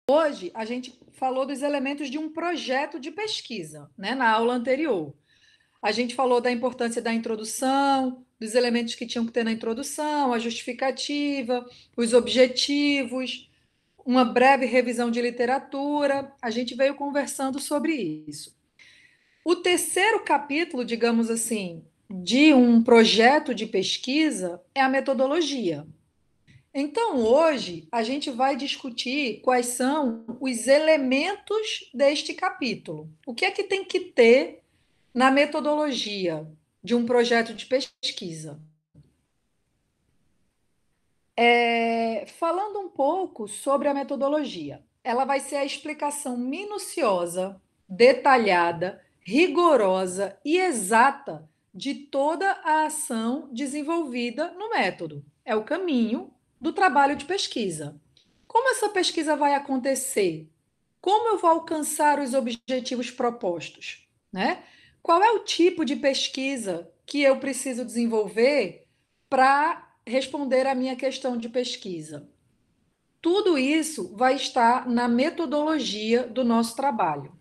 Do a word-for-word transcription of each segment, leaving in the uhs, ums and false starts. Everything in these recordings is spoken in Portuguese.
Hoje, a gente falou dos elementos de um projeto de pesquisa, né, na aula anterior. A gente falou da importância da introdução, dos elementos que tinham que ter na introdução, a justificativa, os objetivos, uma breve revisão de literatura. A gente veio conversando sobre isso. O terceiro capítulo, digamos assim, de um projeto de pesquisa é a metodologia. Então, hoje, a gente vai discutir quais são os elementos deste capítulo. O que é que tem que ter na metodologia de um projeto de pesquisa? É, falando um pouco sobre a metodologia, ela vai ser a explicação minuciosa, detalhada, rigorosa e exata de toda a ação desenvolvida no método. É o caminho do trabalho de pesquisa. Como essa pesquisa vai acontecer? Como eu vou alcançar os objetivos propostos? Né? Qual é o tipo de pesquisa que eu preciso desenvolver para responder à minha questão de pesquisa? Tudo isso vai estar na metodologia do nosso trabalho.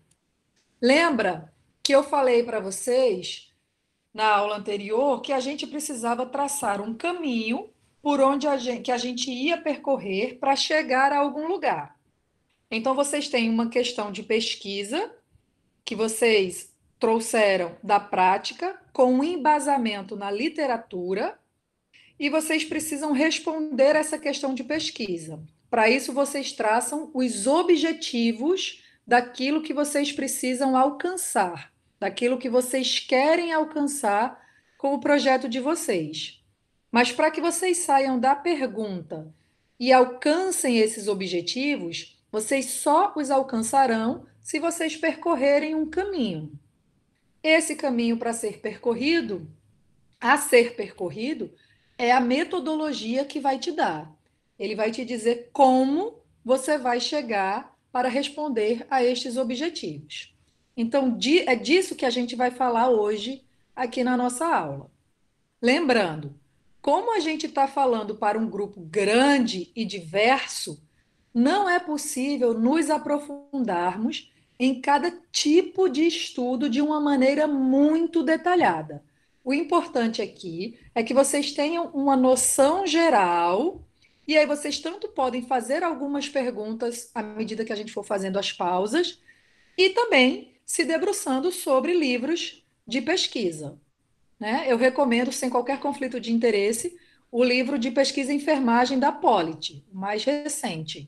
Lembra que eu falei para vocês na aula anterior que a gente precisava traçar um caminho por onde a gente, que a gente ia percorrer para chegar a algum lugar. Então, vocês têm uma questão de pesquisa que vocês trouxeram da prática, com um embasamento na literatura, e vocês precisam responder essa questão de pesquisa. Para isso, vocês traçam os objetivos daquilo que vocês precisam alcançar, daquilo que vocês querem alcançar com o projeto de vocês. Mas para que vocês saiam da pergunta e alcancem esses objetivos, vocês só os alcançarão se vocês percorrerem um caminho. Esse caminho para ser percorrido, a ser percorrido, é a metodologia que vai te dar. Ele vai te dizer como você vai chegar para responder a estes objetivos. Então, é disso que a gente vai falar hoje aqui na nossa aula. Lembrando, como a gente está falando para um grupo grande e diverso, não é possível nos aprofundarmos em cada tipo de estudo de uma maneira muito detalhada. O importante aqui é que vocês tenham uma noção geral, e aí vocês tanto podem fazer algumas perguntas à medida que a gente for fazendo as pausas, e também se debruçando sobre livros de pesquisa. Né? Eu recomendo, sem qualquer conflito de interesse, o livro de pesquisa e enfermagem da Polity, o mais recente.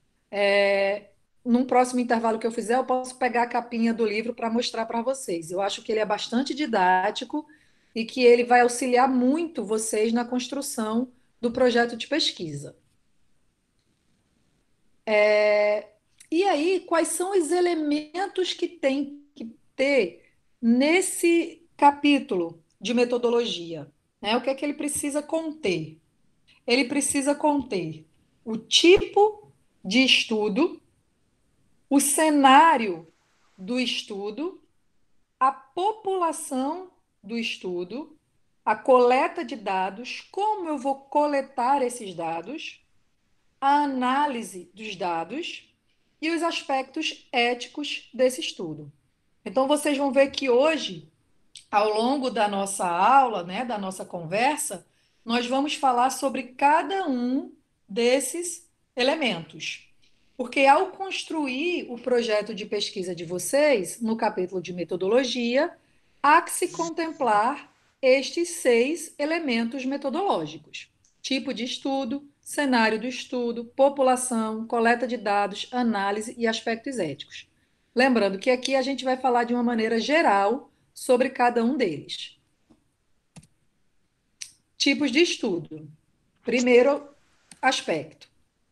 É, num próximo intervalo que eu fizer, eu posso pegar a capinha do livro para mostrar para vocês. Eu acho que ele é bastante didático e que ele vai auxiliar muito vocês na construção do projeto de pesquisa. É, e aí, quais são os elementos que tem que ter nesse capítulo de metodologia? Né? O que é que ele precisa conter? Ele precisa conter o tipo de estudo, o cenário do estudo, a população do estudo, a coleta de dados, como eu vou coletar esses dados, a análise dos dados e os aspectos éticos desse estudo. Então, vocês vão ver que hoje, ao longo da nossa aula, né, da nossa conversa, nós vamos falar sobre cada um desses elementos. Porque ao construir o projeto de pesquisa de vocês, no capítulo de metodologia, há que se contemplar estes seis elementos metodológicos: tipo de estudo, cenário do estudo, população, coleta de dados, análise e aspectos éticos. Lembrando que aqui a gente vai falar de uma maneira geral sobre cada um deles. Tipos de estudo. Primeiro aspecto.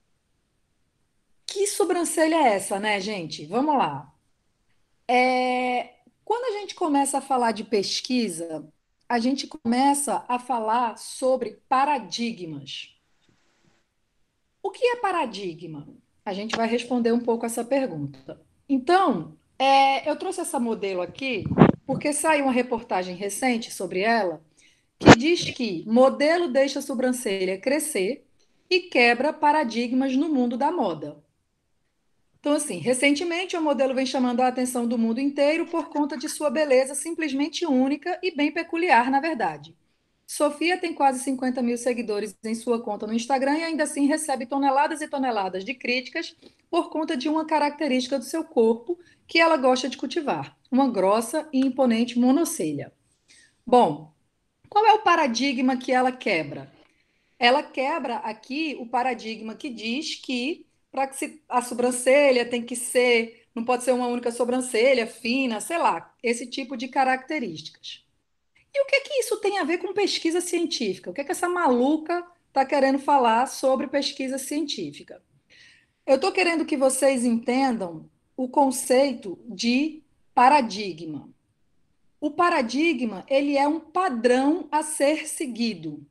Que sobrancelha é essa, né, gente? Vamos lá. É, quando a gente começa a falar de pesquisa, a gente começa a falar sobre paradigmas. O que é paradigma? A gente vai responder um pouco essa pergunta. Então, é, eu trouxe essa modelo aqui porque saiu uma reportagem recente sobre ela que diz que modelo deixa a sobrancelha crescer e quebra paradigmas no mundo da moda. Então, assim, recentemente o modelo vem chamando a atenção do mundo inteiro por conta de sua beleza simplesmente única e bem peculiar, na verdade. Sofia tem quase cinquenta mil seguidores em sua conta no Instagram e ainda assim recebe toneladas e toneladas de críticas por conta de uma característica do seu corpo que ela gosta de cultivar, uma grossa e imponente monocelha. Bom, qual é o paradigma que ela quebra? Ela quebra aqui o paradigma que diz que para que se, a sobrancelha tem que ser, não pode ser uma única sobrancelha fina, sei lá, esse tipo de características. E o que que isso tem a ver com pesquisa científica? O que que essa maluca está querendo falar sobre pesquisa científica? Eu estou querendo que vocês entendam o conceito de paradigma. O paradigma, ele é um padrão a ser seguido.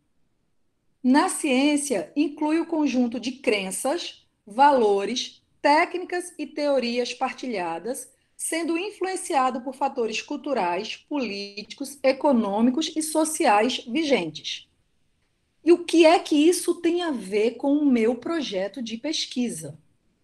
Na ciência, inclui o conjunto de crenças, valores, técnicas e teorias partilhadas, sendo influenciado por fatores culturais, políticos, econômicos e sociais vigentes. E o que é que isso tem a ver com o meu projeto de pesquisa,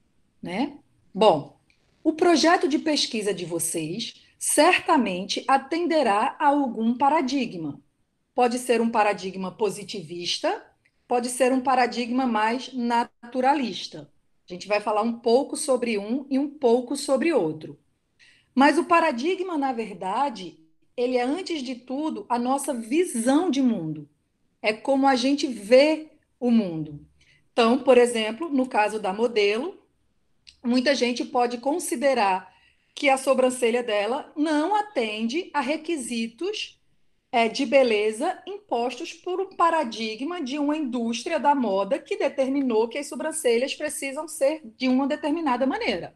né? Bom, o projeto de pesquisa de vocês certamente atenderá a algum paradigma. Pode ser um paradigma positivista, pode ser um paradigma mais naturalista. A gente vai falar um pouco sobre um e um pouco sobre outro. Mas o paradigma, na verdade, ele é, antes de tudo, a nossa visão de mundo. É como a gente vê o mundo. Então, por exemplo, no caso da modelo, muita gente pode considerar que a sobrancelha dela não atende a requisitos é, de beleza impostos por um paradigma de uma indústria da moda que determinou que as sobrancelhas precisam ser de uma determinada maneira.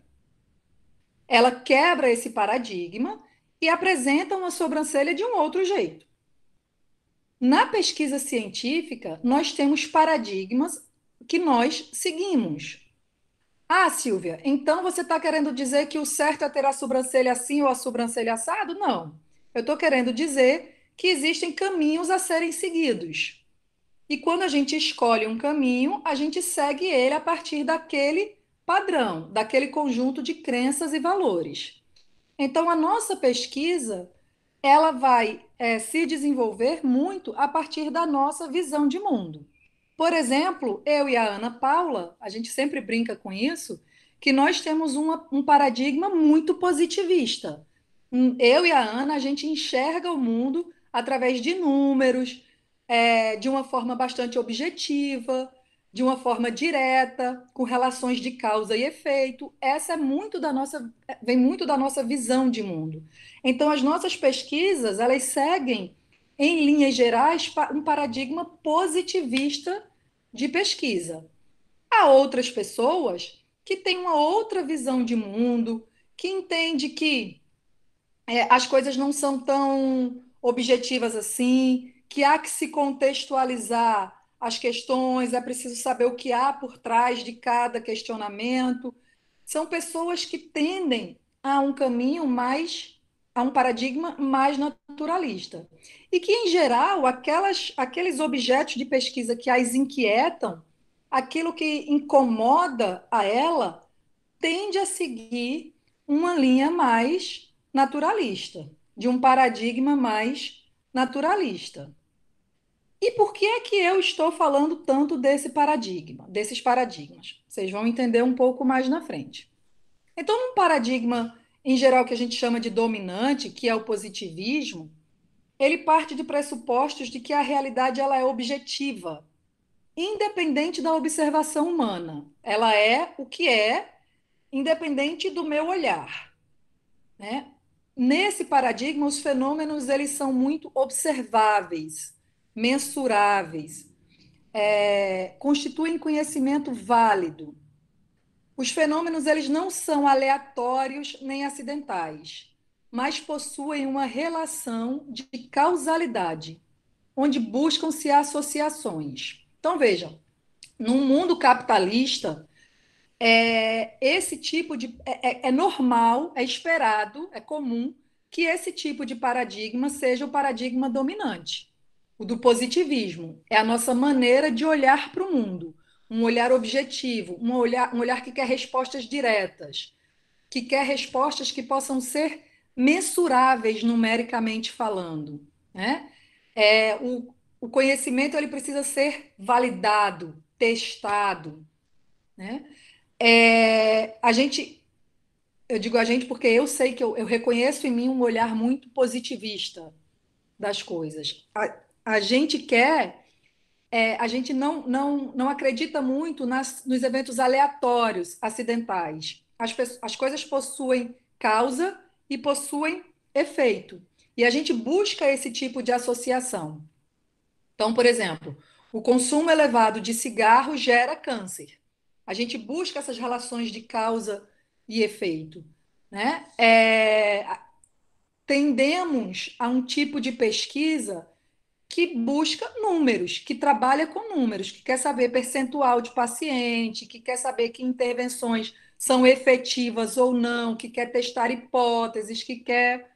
Ela quebra esse paradigma e apresenta uma sobrancelha de um outro jeito. Na pesquisa científica, nós temos paradigmas que nós seguimos. Ah, Silvia, então você está querendo dizer que o certo é ter a sobrancelha assim ou a sobrancelha assado? Não. Eu estou querendo dizer que existem caminhos a serem seguidos. E quando a gente escolhe um caminho, a gente segue ele a partir daquele padrão, daquele conjunto de crenças e valores. Então, a nossa pesquisa, ela vai é, se desenvolver muito a partir da nossa visão de mundo. Por exemplo, eu e a Ana Paula, a gente sempre brinca com isso, que nós temos uma, um paradigma muito positivista. Hum, Eu e a Ana, a gente enxerga o mundo através de números, é, de uma forma bastante objetiva, de uma forma direta, com relações de causa e efeito. Essa é muito da nossa, vem muito da nossa visão de mundo. Então, as nossas pesquisas, elas seguem, em linhas gerais, um paradigma positivista de pesquisa. Há outras pessoas que têm uma outra visão de mundo, que entende que é, as coisas não são tão objetivas assim, que há que se contextualizar as questões, é preciso saber o que há por trás de cada questionamento. São pessoas que tendem a um caminho mais, a um paradigma mais naturalista. E que, em geral, aquelas, aqueles objetos de pesquisa que as inquietam, aquilo que incomoda a ela, tende a seguir uma linha mais naturalista, de um paradigma mais naturalista. E por que é que eu estou falando tanto desse paradigma, desses paradigmas? Vocês vão entender um pouco mais na frente. Então, num paradigma em geral que a gente chama de dominante, que é o positivismo, ele parte de pressupostos de que a realidade ela é objetiva, independente da observação humana. Ela é o que é, independente do meu olhar, né? Nesse paradigma, os fenômenos eles são muito observáveis, mensuráveis, é, constituem conhecimento válido. Os fenômenos eles não são aleatórios nem acidentais, mas possuem uma relação de causalidade, onde buscam-se associações. Então, vejam, num mundo capitalista, é, esse tipo de. É, é, é normal, é esperado, é comum que esse tipo de paradigma seja o paradigma dominante, o do positivismo. É a nossa maneira de olhar para o mundo. um olhar objetivo, um olhar, um olhar que quer respostas diretas, que quer respostas que possam ser mensuráveis numericamente falando, né? É, o, o conhecimento ele precisa ser validado, testado, né? É, a gente, eu digo a gente porque eu sei que eu, eu reconheço em mim um olhar muito positivista das coisas. A, a gente quer, é, a gente não, não, não acredita muito nas, nos eventos aleatórios, acidentais. As, as coisas possuem causa e possuem efeito. E a gente busca esse tipo de associação. Então, por exemplo, o consumo elevado de cigarro gera câncer. A gente busca essas relações de causa e efeito, né? É, tendemos a um tipo de pesquisa que busca números, que trabalha com números, que quer saber percentual de paciente, que quer saber que intervenções são efetivas ou não, que quer testar hipóteses, que quer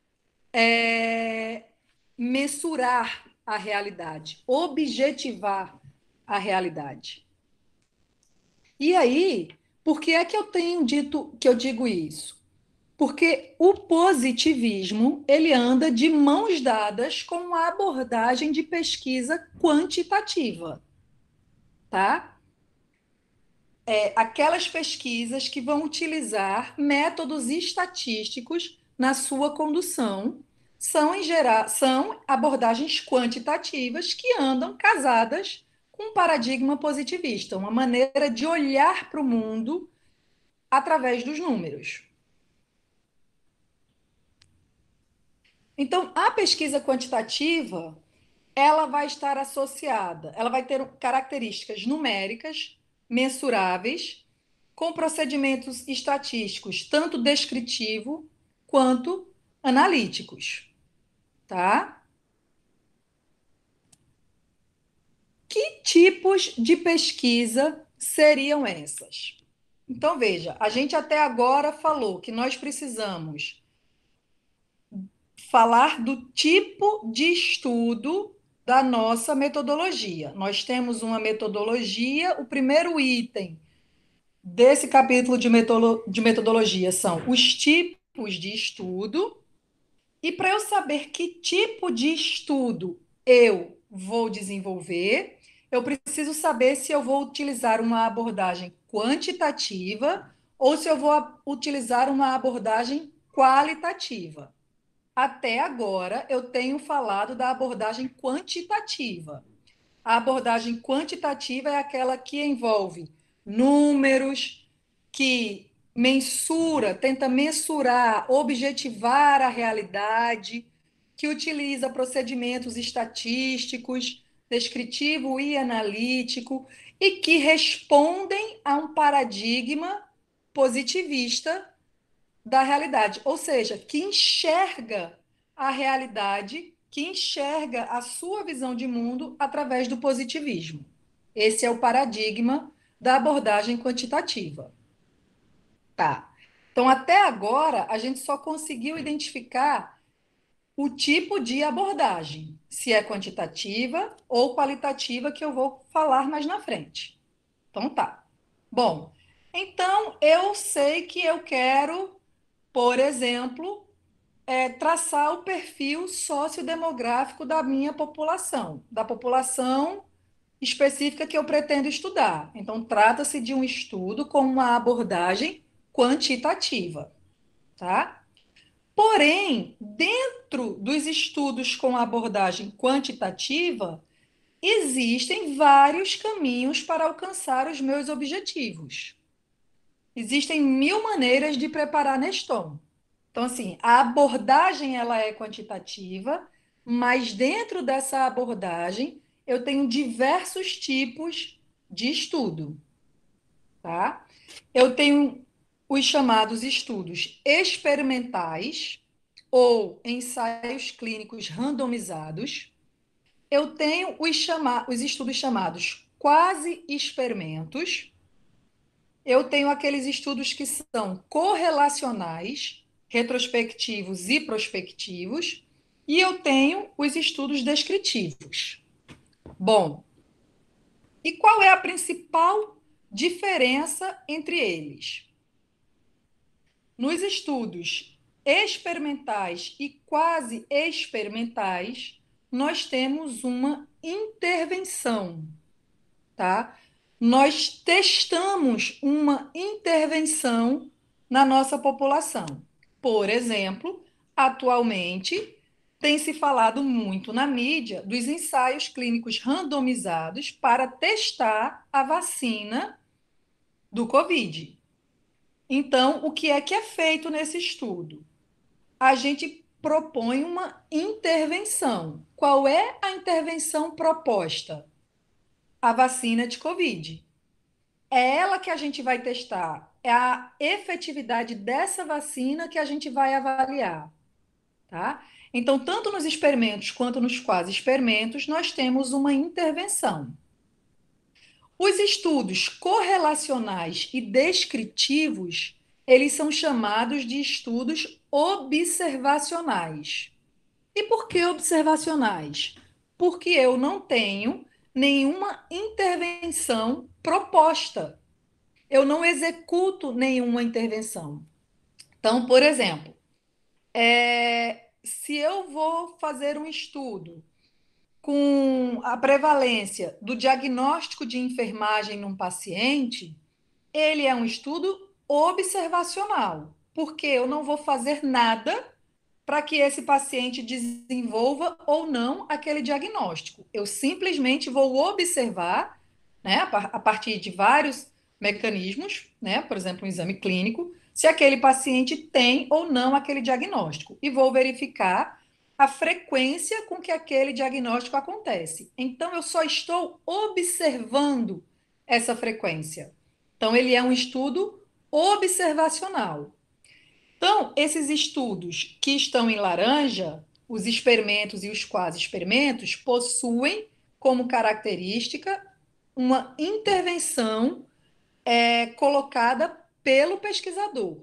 é, mensurar a realidade, objetivar a realidade. E aí, por que é que eu tenho dito que eu digo isso? Porque o positivismo, ele anda de mãos dadas com a abordagem de pesquisa quantitativa, tá? É aquelas pesquisas que vão utilizar métodos estatísticos na sua condução, são em geral, são abordagens quantitativas que andam casadas com um paradigma positivista, uma maneira de olhar para o mundo através dos números. Então, a pesquisa quantitativa, ela vai estar associada, ela vai ter características numéricas, mensuráveis, com procedimentos estatísticos, tanto descritivo quanto analíticos, tá? Que tipos de pesquisa seriam essas? Então, veja, a gente até agora falou que nós precisamos falar do tipo de estudo da nossa metodologia. Nós temos uma metodologia, o primeiro item desse capítulo de, metolo, de metodologia são os tipos de estudo, e para eu saber que tipo de estudo eu vou desenvolver, eu preciso saber se eu vou utilizar uma abordagem quantitativa ou se eu vou utilizar uma abordagem qualitativa. Até agora, eu tenho falado da abordagem quantitativa. A abordagem quantitativa é aquela que envolve números, que mensura, tenta mensurar, objetivar a realidade, que utiliza procedimentos estatísticos, descritivo e analítico, e que respondem a um paradigma positivista da realidade, ou seja, que enxerga a realidade, que enxerga a sua visão de mundo através do positivismo. Esse é o paradigma da abordagem quantitativa. Tá. Então, até agora, a gente só conseguiu identificar o tipo de abordagem, se é quantitativa ou qualitativa, que eu vou falar mais na frente. Então, tá. Bom, então eu sei que eu quero, por exemplo, é, traçar o perfil sociodemográfico da minha população, da população específica que eu pretendo estudar. Então, trata-se de um estudo com uma abordagem quantitativa, tá? Porém, dentro dos estudos com abordagem quantitativa, existem vários caminhos para alcançar os meus objetivos. Existem mil maneiras de preparar Neston. Então, assim, a abordagem ela é quantitativa, mas dentro dessa abordagem eu tenho diversos tipos de estudo, tá? Eu tenho os chamados estudos experimentais ou ensaios clínicos randomizados. Eu tenho os, chama os estudos chamados quase experimentos. Eu tenho aqueles estudos que são correlacionais, retrospectivos e prospectivos, e eu tenho os estudos descritivos. Bom, E qual é a principal diferença entre eles? Nos estudos experimentais e quase experimentais, nós temos uma intervenção, tá? Nós testamos uma intervenção na nossa população. Por exemplo, atualmente tem se falado muito na mídia dos ensaios clínicos randomizados para testar a vacina do Covid. Então, o que é que é feito nesse estudo? A gente propõe uma intervenção. Qual é a intervenção proposta? A vacina de Covid. É ela que a gente vai testar. É a efetividade dessa vacina que a gente vai avaliar, tá? Então, tanto nos experimentos quanto nos quase experimentos, nós temos uma intervenção. Os estudos correlacionais e descritivos, eles são chamados de estudos observacionais. E por que observacionais? Porque eu não tenho nenhuma intervenção proposta. Eu não executo nenhuma intervenção. Então, por exemplo, é, se eu vou fazer um estudo com a prevalência do diagnóstico de enfermagem num paciente, ele é um estudo observacional, porque eu não vou fazer nada para que esse paciente desenvolva ou não aquele diagnóstico. Eu simplesmente vou observar, né, a partir de vários mecanismos, né, por exemplo, um exame clínico, se aquele paciente tem ou não aquele diagnóstico e vou verificar a frequência com que aquele diagnóstico acontece. Então, eu só estou observando essa frequência. Então, ele é um estudo observacional. Então, esses estudos que estão em laranja, os experimentos e os quase experimentos, possuem como característica uma intervenção é, colocada pelo pesquisador.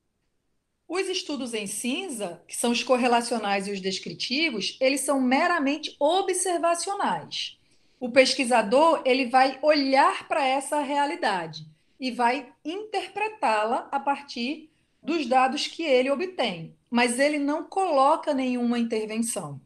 Os estudos em cinza, que são os correlacionais e os descritivos, eles são meramente observacionais. O pesquisador ele vai olhar para essa realidade e vai interpretá-la a partir dos dados que ele obtém, mas ele não coloca nenhuma intervenção.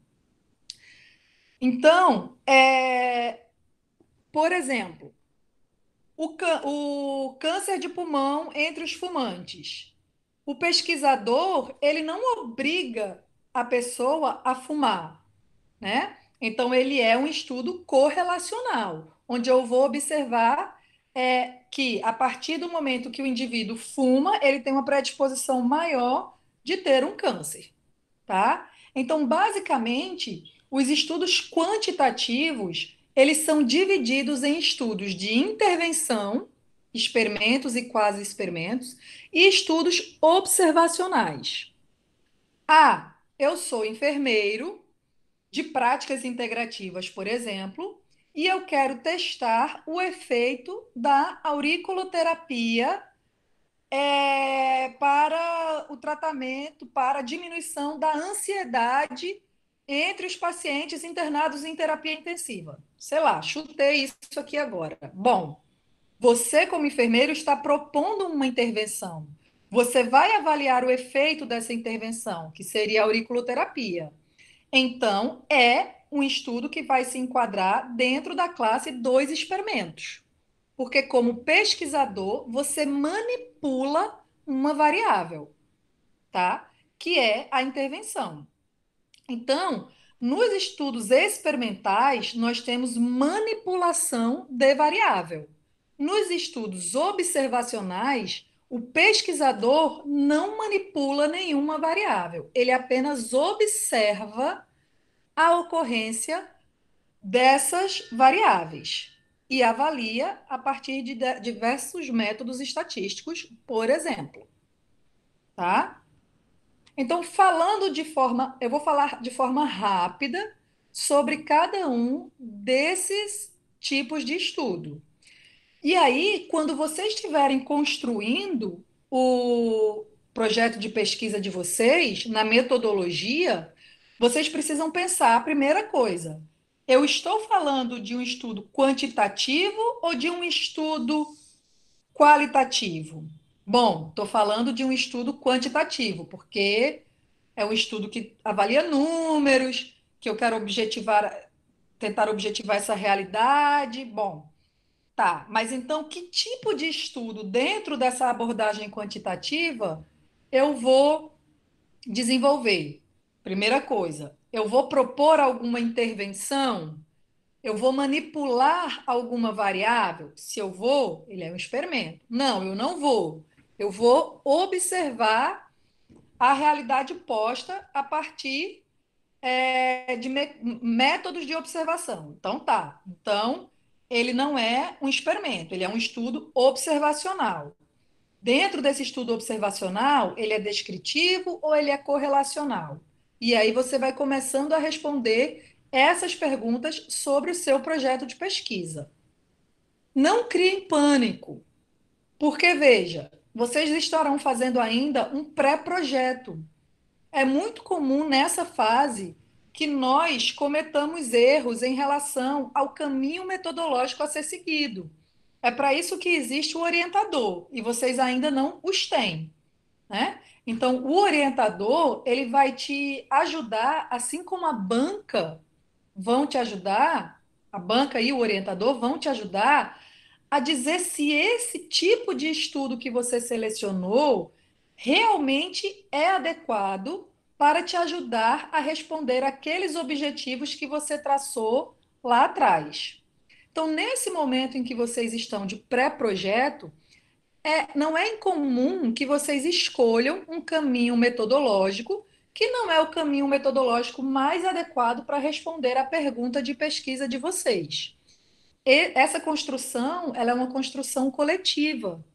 Então, é, por exemplo, o, o câncer de pulmão entre os fumantes. O pesquisador, ele não obriga a pessoa a fumar, né? Então, ele é um estudo correlacional, onde eu vou observar é, que, a partir do momento que o indivíduo fuma, ele tem uma predisposição maior de ter um câncer, tá? Então, basicamente, os estudos quantitativos, eles são divididos em estudos de intervenção, experimentos e quase experimentos, e estudos observacionais. Ah, eu sou enfermeiro de práticas integrativas, por exemplo, e eu quero testar o efeito da auriculoterapia é, para o tratamento, para a diminuição da ansiedade entre os pacientes internados em terapia intensiva. Sei lá, chutei isso aqui agora. Bom, você, como enfermeiro, está propondo uma intervenção. Você vai avaliar o efeito dessa intervenção, que seria a auriculoterapia. Então, é um estudo que vai se enquadrar dentro da classe dos experimentos. Porque, como pesquisador, você manipula uma variável, tá? Que é a intervenção. Então, nos estudos experimentais, nós temos manipulação de variável. Nos estudos observacionais, o pesquisador não manipula nenhuma variável, ele apenas observa a ocorrência dessas variáveis e avalia a partir de diversos métodos estatísticos, por exemplo, tá? Então, falando de forma, eu vou falar de forma rápida sobre cada um desses tipos de estudo. E aí, quando vocês estiverem construindo o projeto de pesquisa de vocês, na metodologia, vocês precisam pensar a primeira coisa. Eu estou falando de um estudo quantitativo ou de um estudo qualitativo? Bom, estou falando de um estudo quantitativo, porque é um estudo que avalia números, que eu quero objetivar, tentar objetivar essa realidade. Bom, tá, mas então que tipo de estudo dentro dessa abordagem quantitativa eu vou desenvolver? Primeira coisa, eu vou propor alguma intervenção? Eu vou manipular alguma variável? Se eu vou, ele é um experimento. Não, eu não vou. Eu vou observar a realidade posta a partir é, de me- métodos de observação. Então, tá. Então, ele não é um experimento, ele é um estudo observacional. Dentro desse estudo observacional, ele é descritivo ou ele é correlacional? E aí você vai começando a responder essas perguntas sobre o seu projeto de pesquisa. Não criem pânico, porque veja, vocês estarão fazendo ainda um pré-projeto. É muito comum nessa fase que nós cometamos erros em relação ao caminho metodológico a ser seguido. É para isso que existe o orientador, e vocês ainda não os têm, né? Então, o orientador, ele vai te ajudar, assim como a banca vão te ajudar, a banca e o orientador vão te ajudar a dizer se esse tipo de estudo que você selecionou realmente é adequado para te ajudar a responder aqueles objetivos que você traçou lá atrás. Então, nesse momento em que vocês estão de pré-projeto, é, não é incomum que vocês escolham um caminho metodológico que não é o caminho metodológico mais adequado para responder à pergunta de pesquisa de vocês. E essa construção, ela é uma construção coletiva.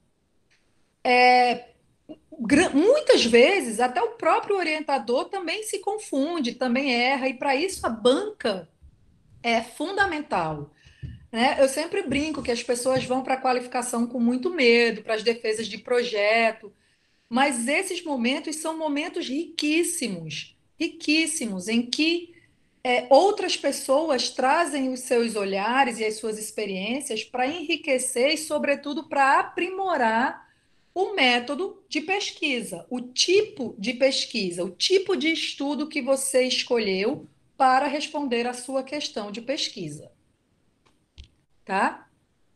Gra- Muitas vezes, até o próprio orientador também se confunde, também erra, e para isso a banca é fundamental, né? Eu sempre brinco que as pessoas vão para a qualificação com muito medo, para as defesas de projeto, mas esses momentos são momentos riquíssimos, riquíssimos, em que é, outras pessoas trazem os seus olhares e as suas experiências para enriquecer e, sobretudo, para aprimorar o método de pesquisa, o tipo de pesquisa, o tipo de estudo que você escolheu para responder à sua questão de pesquisa, tá?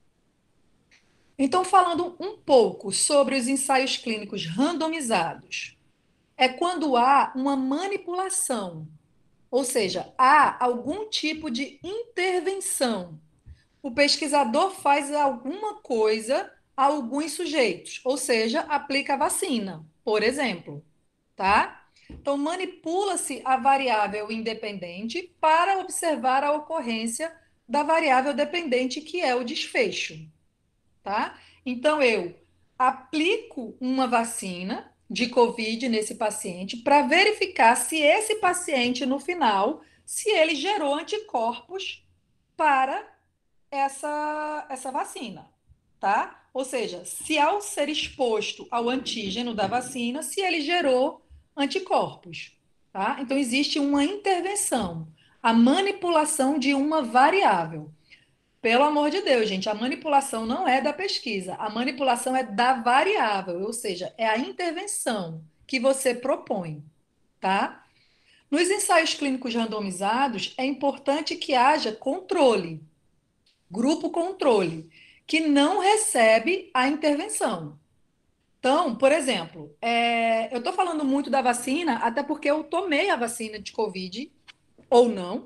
Então, falando um pouco sobre os ensaios clínicos randomizados, é quando há uma manipulação, ou seja, há algum tipo de intervenção. O pesquisador faz alguma coisa a alguns sujeitos, ou seja, aplica a vacina, por exemplo, tá? Então, manipula-se a variável independente para observar a ocorrência da variável dependente, que é o desfecho, tá? Então, eu aplico uma vacina de Covid nesse paciente para verificar se esse paciente, no final, se ele gerou anticorpos para essa, essa vacina, tá? Ou seja, se ao ser exposto ao antígeno da vacina, se ele gerou anticorpos, tá? Então, existe uma intervenção, a manipulação de uma variável. Pelo amor de Deus, gente, a manipulação não é da pesquisa, a manipulação é da variável, ou seja, é a intervenção que você propõe, tá? Nos ensaios clínicos randomizados, é importante que haja controle, grupo controle, que não recebe a intervenção. Então, por exemplo, é, eu estou falando muito da vacina, até porque eu tomei a vacina de Covid, ou não,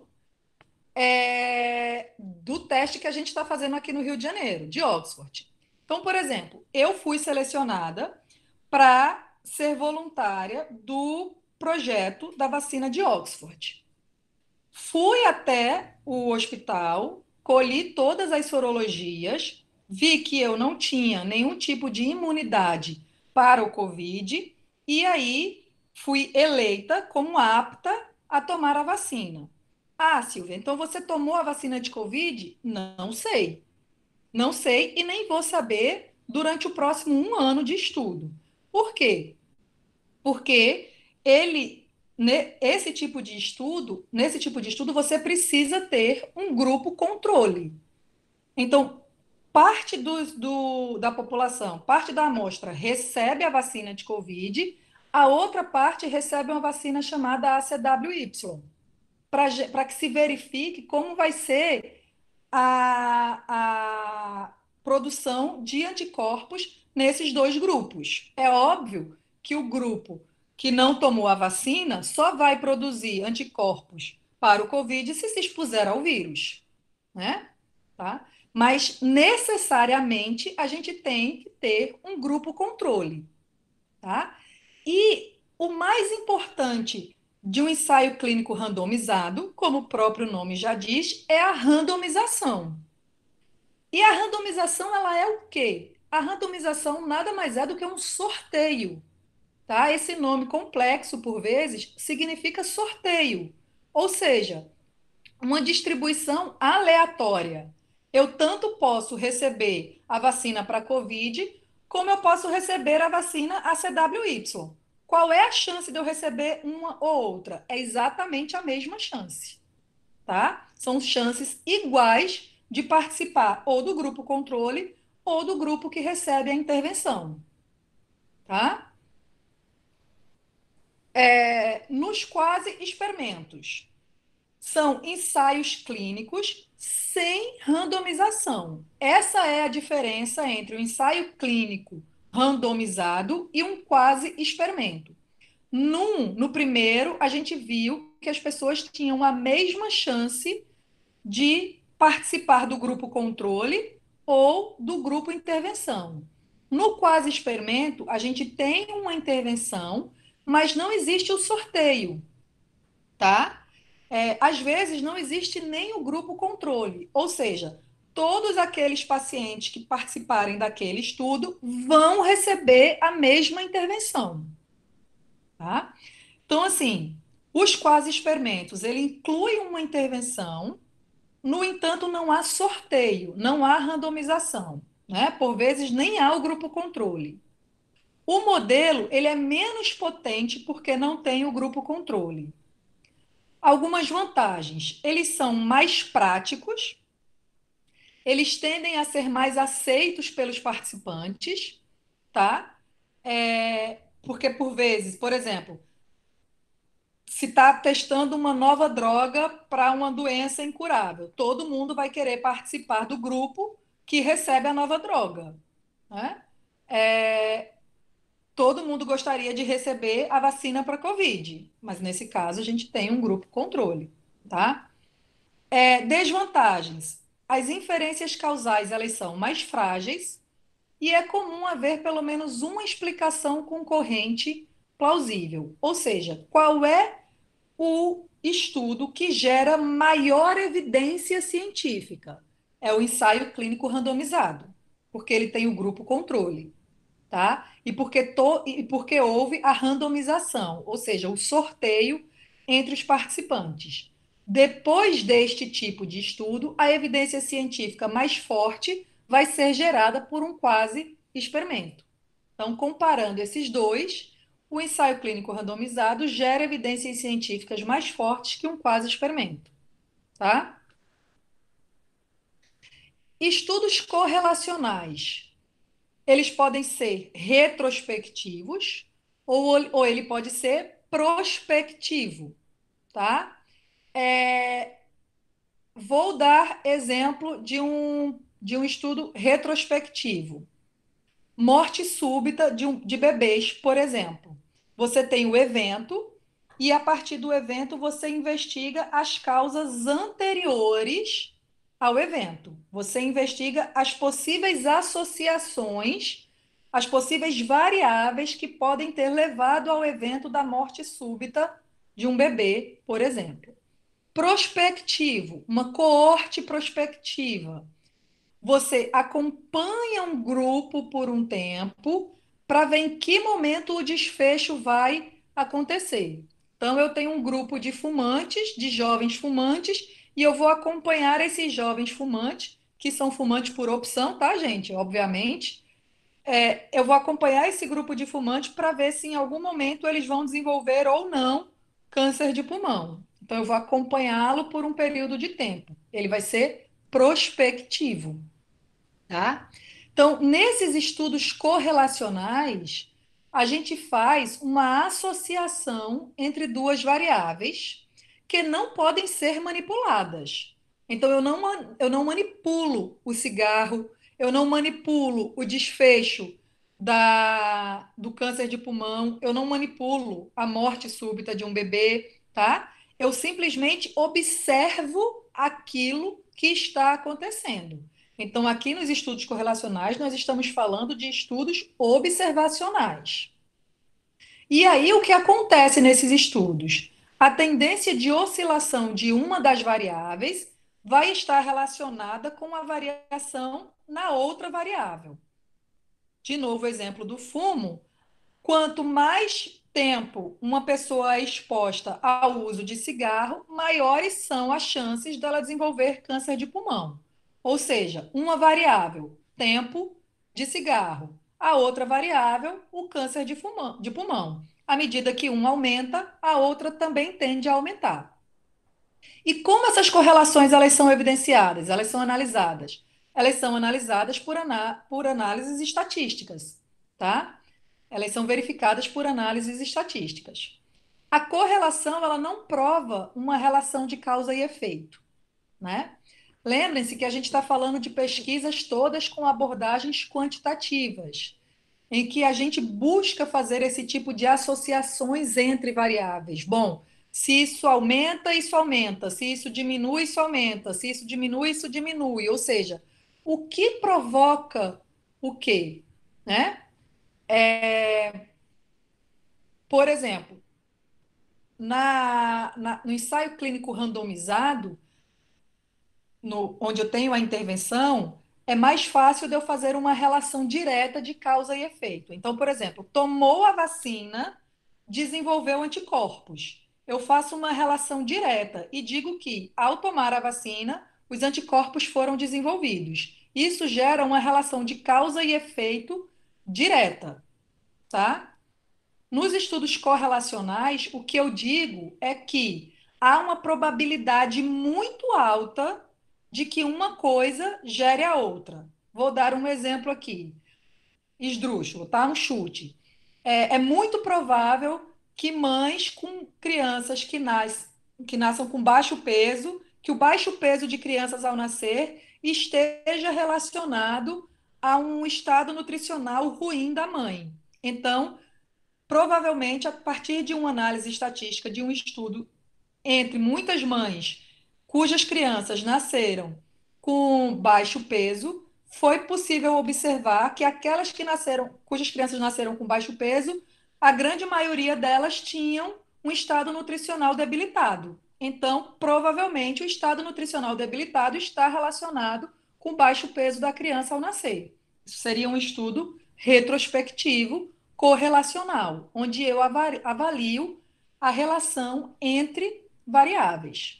é, do teste que a gente está fazendo aqui no Rio de Janeiro, de Oxford. Então, por exemplo, eu fui selecionada para ser voluntária do projeto da vacina de Oxford. Fui até o hospital, colhi todas as sorologias, vi que eu não tinha nenhum tipo de imunidade para o Covid, e aí fui eleita como apta a tomar a vacina. Ah, Silvia, então você tomou a vacina de Covid? Não sei. Não sei e nem vou saber durante o próximo um ano de estudo. Por quê? Porque ele ne- esse tipo de estudo, nesse tipo de estudo, você precisa ter um grupo controle. Então, parte do, do- da população, parte da amostra recebe a vacina de Covid, a outra parte recebe uma vacina chamada A C W Y, para que se verifique como vai ser a, a produção de anticorpos nesses dois grupos. É óbvio que o grupo que não tomou a vacina só vai produzir anticorpos para o Covid se se expuser ao vírus, né? Tá? Mas necessariamente a gente tem que ter um grupo controle, tá? E o mais importante de um ensaio clínico randomizado, como o próprio nome já diz, é a randomização. E a randomização, ela é o quê? A randomização nada mais é do que um sorteio, tá? Esse nome complexo, por vezes, significa sorteio. Ou seja, uma distribuição aleatória. Eu tanto posso receber a vacina para COVID, como eu posso receber a vacina A C W Y. Qual é a chance de eu receber uma ou outra? É exatamente a mesma chance, tá? São chances iguais de participar ou do grupo controle ou do grupo que recebe a intervenção, tá? É, nos quase experimentos, são ensaios clínicos sem randomização. Essa é a diferença entre o ensaio clínico randomizado e um quase experimento. Num, no primeiro, a gente viu que as pessoas tinham a mesma chance de participar do grupo controle ou do grupo intervenção. No quase experimento, a gente tem uma intervenção, mas não existe o sorteio, tá? É, às vezes não existe nem o grupo controle, ou seja, todos aqueles pacientes que participarem daquele estudo vão receber a mesma intervenção, tá? Então, assim, os quase experimentos, ele inclui uma intervenção, no entanto, não há sorteio, não há randomização, né? Por vezes nem há o grupo controle. O modelo, ele é menos potente porque não tem o grupo controle. Algumas vantagens. Eles são mais práticos, eles tendem a ser mais aceitos pelos participantes, tá? É, porque, por vezes, por exemplo, se está testando uma nova droga para uma doença incurável, todo mundo vai querer participar do grupo que recebe a nova droga, né? É, todo mundo gostaria de receber a vacina para Covid, mas nesse caso a gente tem um grupo controle, tá? É, desvantagens. As inferências causais, elas são mais frágeis e é comum haver pelo menos uma explicação concorrente plausível. Ou seja, qual é o estudo que gera maior evidência científica? É o ensaio clínico randomizado, porque ele tem o grupo controle, tá? E porque, to, e porque houve a randomização, ou seja, o sorteio entre os participantes. Depois deste tipo de estudo, a evidência científica mais forte vai ser gerada por um quase experimento. Então, comparando esses dois, o ensaio clínico randomizado gera evidências científicas mais fortes que um quase experimento, tá? Estudos correlacionais. Eles podem ser retrospectivos ou, ou ele pode ser prospectivo, tá? É, vou dar exemplo de um, de um estudo retrospectivo. Morte súbita de, um, de bebês, por exemplo. Você tem o evento e, a partir do evento, você investiga as causas anteriores ao evento. Você investiga as possíveis associações, as possíveis variáveis que podem ter levado ao evento da morte súbita de um bebê, por exemplo. Prospectivo, uma coorte prospectiva. Você acompanha um grupo por um tempo para ver em que momento o desfecho vai acontecer. Então, eu tenho um grupo de fumantes, de jovens fumantes, e eu vou acompanhar esses jovens fumantes, que são fumantes por opção, tá, gente? Obviamente. É, eu vou acompanhar esse grupo de fumantes para ver se em algum momento eles vão desenvolver ou não câncer de pulmão. Então, eu vou acompanhá-lo por um período de tempo. Ele vai ser prospectivo, tá? Então, nesses estudos correlacionais, a gente faz uma associação entre duas variáveis que não podem ser manipuladas. Então, eu não, eu não manipulo o cigarro, eu não manipulo o desfecho da, do câncer de pulmão, eu não manipulo a morte súbita de um bebê, tá? Eu simplesmente observo aquilo que está acontecendo. Então, aqui nos estudos correlacionais, nós estamos falando de estudos observacionais. E aí, o que acontece nesses estudos? A tendência de oscilação de uma das variáveis vai estar relacionada com a variação na outra variável. De novo, o exemplo do fumo. Quanto mais tempo uma pessoa é exposta ao uso de cigarro, maiores são as chances dela desenvolver câncer de pulmão. Ou seja, uma variável, tempo de cigarro. A outra variável, o câncer de, fumão, de pulmão. À medida que um aumenta, a outra também tende a aumentar. E como essas correlações elas são evidenciadas? Elas são analisadas? Elas são analisadas por, aná por análises estatísticas, tá? Elas são verificadas por análises estatísticas. A correlação, ela não prova uma relação de causa e efeito, né? Lembrem-se que a gente está falando de pesquisas todas com abordagens quantitativas, em que a gente busca fazer esse tipo de associações entre variáveis. Bom, se isso aumenta, isso aumenta. Se isso diminui, isso aumenta. Se isso diminui, isso diminui. Ou seja, o que provoca o quê? Né? Por exemplo, na, na- no ensaio clínico randomizado, no- onde eu tenho a intervenção, é mais fácil de eu fazer uma relação direta de causa e efeito. Então, por exemplo, tomou a vacina, desenvolveu anticorpos. Eu faço uma relação direta e digo que, ao tomar a vacina, os anticorpos foram desenvolvidos. Isso gera uma relação de causa e efeito direta, tá? Nos estudos correlacionais, o que eu digo é que há uma probabilidade muito alta de que uma coisa gere a outra. Vou dar um exemplo aqui, esdrúxulo, tá? Um chute. É, é muito provável que mães com crianças que, nas, que nasçam com baixo peso, que o baixo peso de crianças ao nascer esteja relacionado a um estado nutricional ruim da mãe. Então, provavelmente, a partir de uma análise estatística de um estudo entre muitas mães cujas crianças nasceram com baixo peso, foi possível observar que aquelas que nasceram, cujas crianças nasceram com baixo peso, a grande maioria delas tinham um estado nutricional debilitado. Então, provavelmente, o estado nutricional debilitado está relacionado com o baixo peso da criança ao nascer. Isso seria um estudo retrospectivo correlacional, onde eu avalio a relação entre variáveis.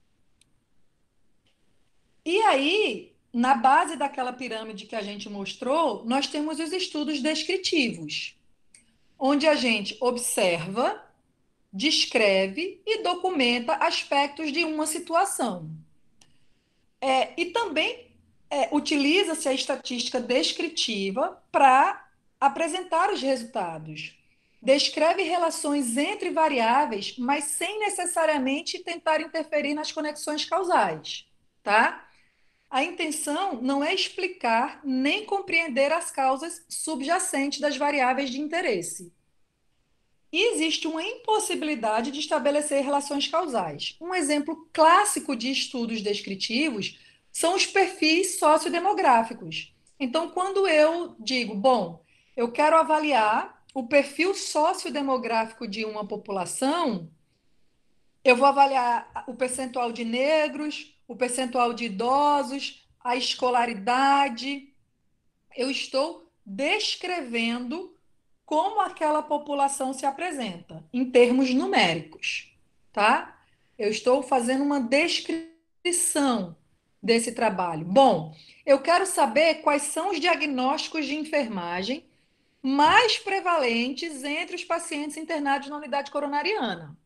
E aí, na base daquela pirâmide que a gente mostrou, nós temos os estudos descritivos, onde a gente observa, descreve e documenta aspectos de uma situação. É, e também é, utiliza-se a estatística descritiva para apresentar os resultados. Descreve relações entre variáveis, mas sem necessariamente tentar interferir nas conexões causais, tá? A intenção não é explicar nem compreender as causas subjacentes das variáveis de interesse. E existe uma impossibilidade de estabelecer relações causais. Um exemplo clássico de estudos descritivos são os perfis sociodemográficos. Então, quando eu digo, bom, eu quero avaliar o perfil sociodemográfico de uma população, eu vou avaliar o percentual de negros, o percentual de idosos, a escolaridade. Eu estou descrevendo como aquela população se apresenta em termos numéricos, tá? Eu estou fazendo uma descrição desse trabalho. Bom, eu quero saber quais são os diagnósticos de enfermagem mais prevalentes entre os pacientes internados na unidade coronariana.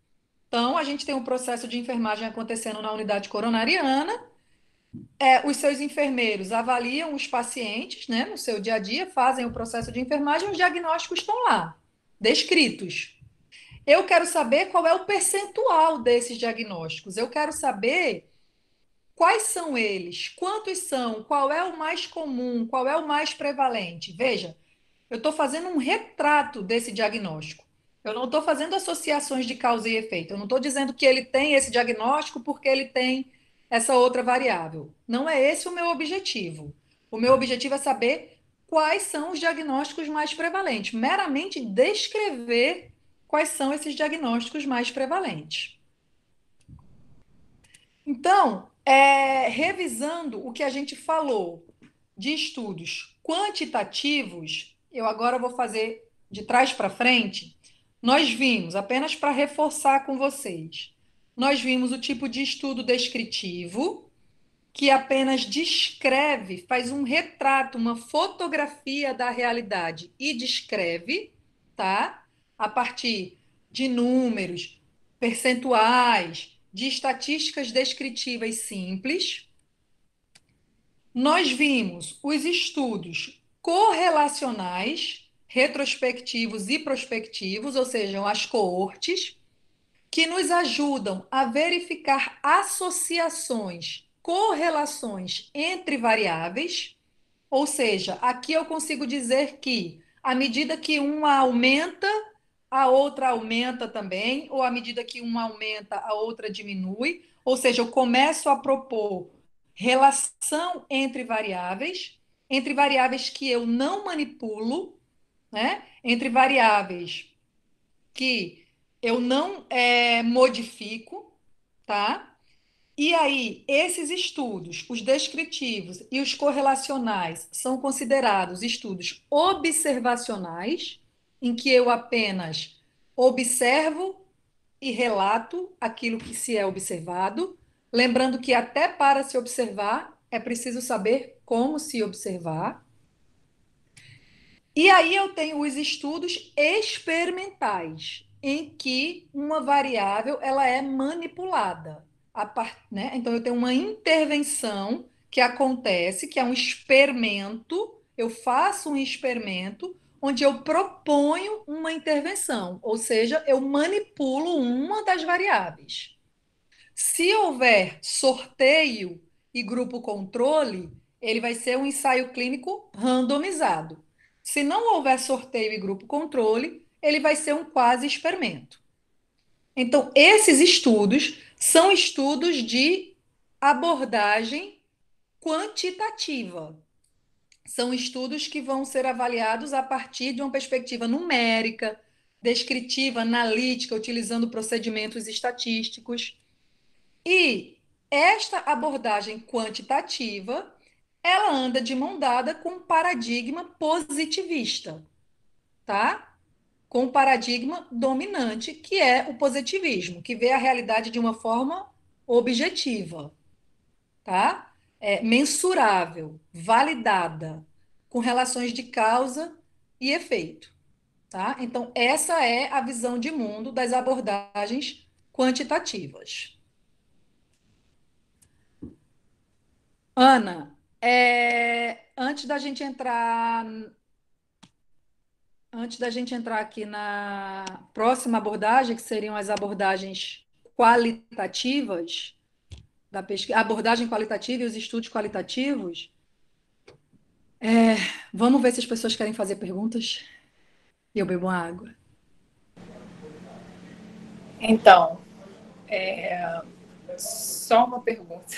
Então, a gente tem um processo de enfermagem acontecendo na unidade coronariana. É, os seus enfermeiros avaliam os pacientes, né, no seu dia a dia, fazem o processo de enfermagem, os diagnósticos estão lá, descritos. Eu quero saber qual é o percentual desses diagnósticos. Eu quero saber quais são eles, quantos são, qual é o mais comum, qual é o mais prevalente. Veja, eu estou fazendo um retrato desse diagnóstico. Eu não estou fazendo associações de causa e efeito. Eu não estou dizendo que ele tem esse diagnóstico porque ele tem essa outra variável. Não é esse o meu objetivo. O meu objetivo é saber quais são os diagnósticos mais prevalentes, meramente descrever quais são esses diagnósticos mais prevalentes. Então, é, revisando o que a gente falou de estudos quantitativos, eu agora vou fazer de trás para frente. Nós vimos, apenas para reforçar com vocês, nós vimos o tipo de estudo descritivo, que apenas descreve, faz um retrato, uma fotografia da realidade e descreve, tá? A partir de números, percentuais, de estatísticas descritivas simples. Nós vimos os estudos correlacionais, retrospectivos e prospectivos, ou seja, as coortes, que nos ajudam a verificar associações, correlações entre variáveis. Ou seja, aqui eu consigo dizer que, à medida que uma aumenta, a outra aumenta também, ou à medida que uma aumenta, a outra diminui. Ou seja, eu começo a propor relação entre variáveis, entre variáveis que eu não manipulo, né? Entre variáveis que eu não é, modifico, tá? E aí, esses estudos, os descritivos e os correlacionais, são considerados estudos observacionais, em que eu apenas observo e relato aquilo que se é observado, lembrando que até para se observar é preciso saber como se observar. E aí eu tenho os estudos experimentais, em que uma variável ela é manipulada. A part... né? Então eu tenho uma intervenção que acontece, que é um experimento, eu faço um experimento onde eu proponho uma intervenção, ou seja, eu manipulo uma das variáveis. Se houver sorteio e grupo controle, ele vai ser um ensaio clínico randomizado. Se não houver sorteio e grupo controle, ele vai ser um quase experimento. Então, esses estudos são estudos de abordagem quantitativa. São estudos que vão ser avaliados a partir de uma perspectiva numérica, descritiva, analítica, utilizando procedimentos estatísticos. E esta abordagem quantitativa, ela anda de mão dada com um paradigma positivista, tá? Com o paradigma dominante, que é o positivismo, que vê a realidade de uma forma objetiva, tá? É, mensurável, validada, com relações de causa e efeito, tá? Então, essa é a visão de mundo das abordagens quantitativas. Ana, é, antes da gente entrar, antes da gente entrar aqui na próxima abordagem, que seriam as abordagens qualitativas da pesquisa, abordagem qualitativa e os estudos qualitativos, é, vamos ver se as pessoas querem fazer perguntas e eu bebo uma água. Então, é, só uma pergunta.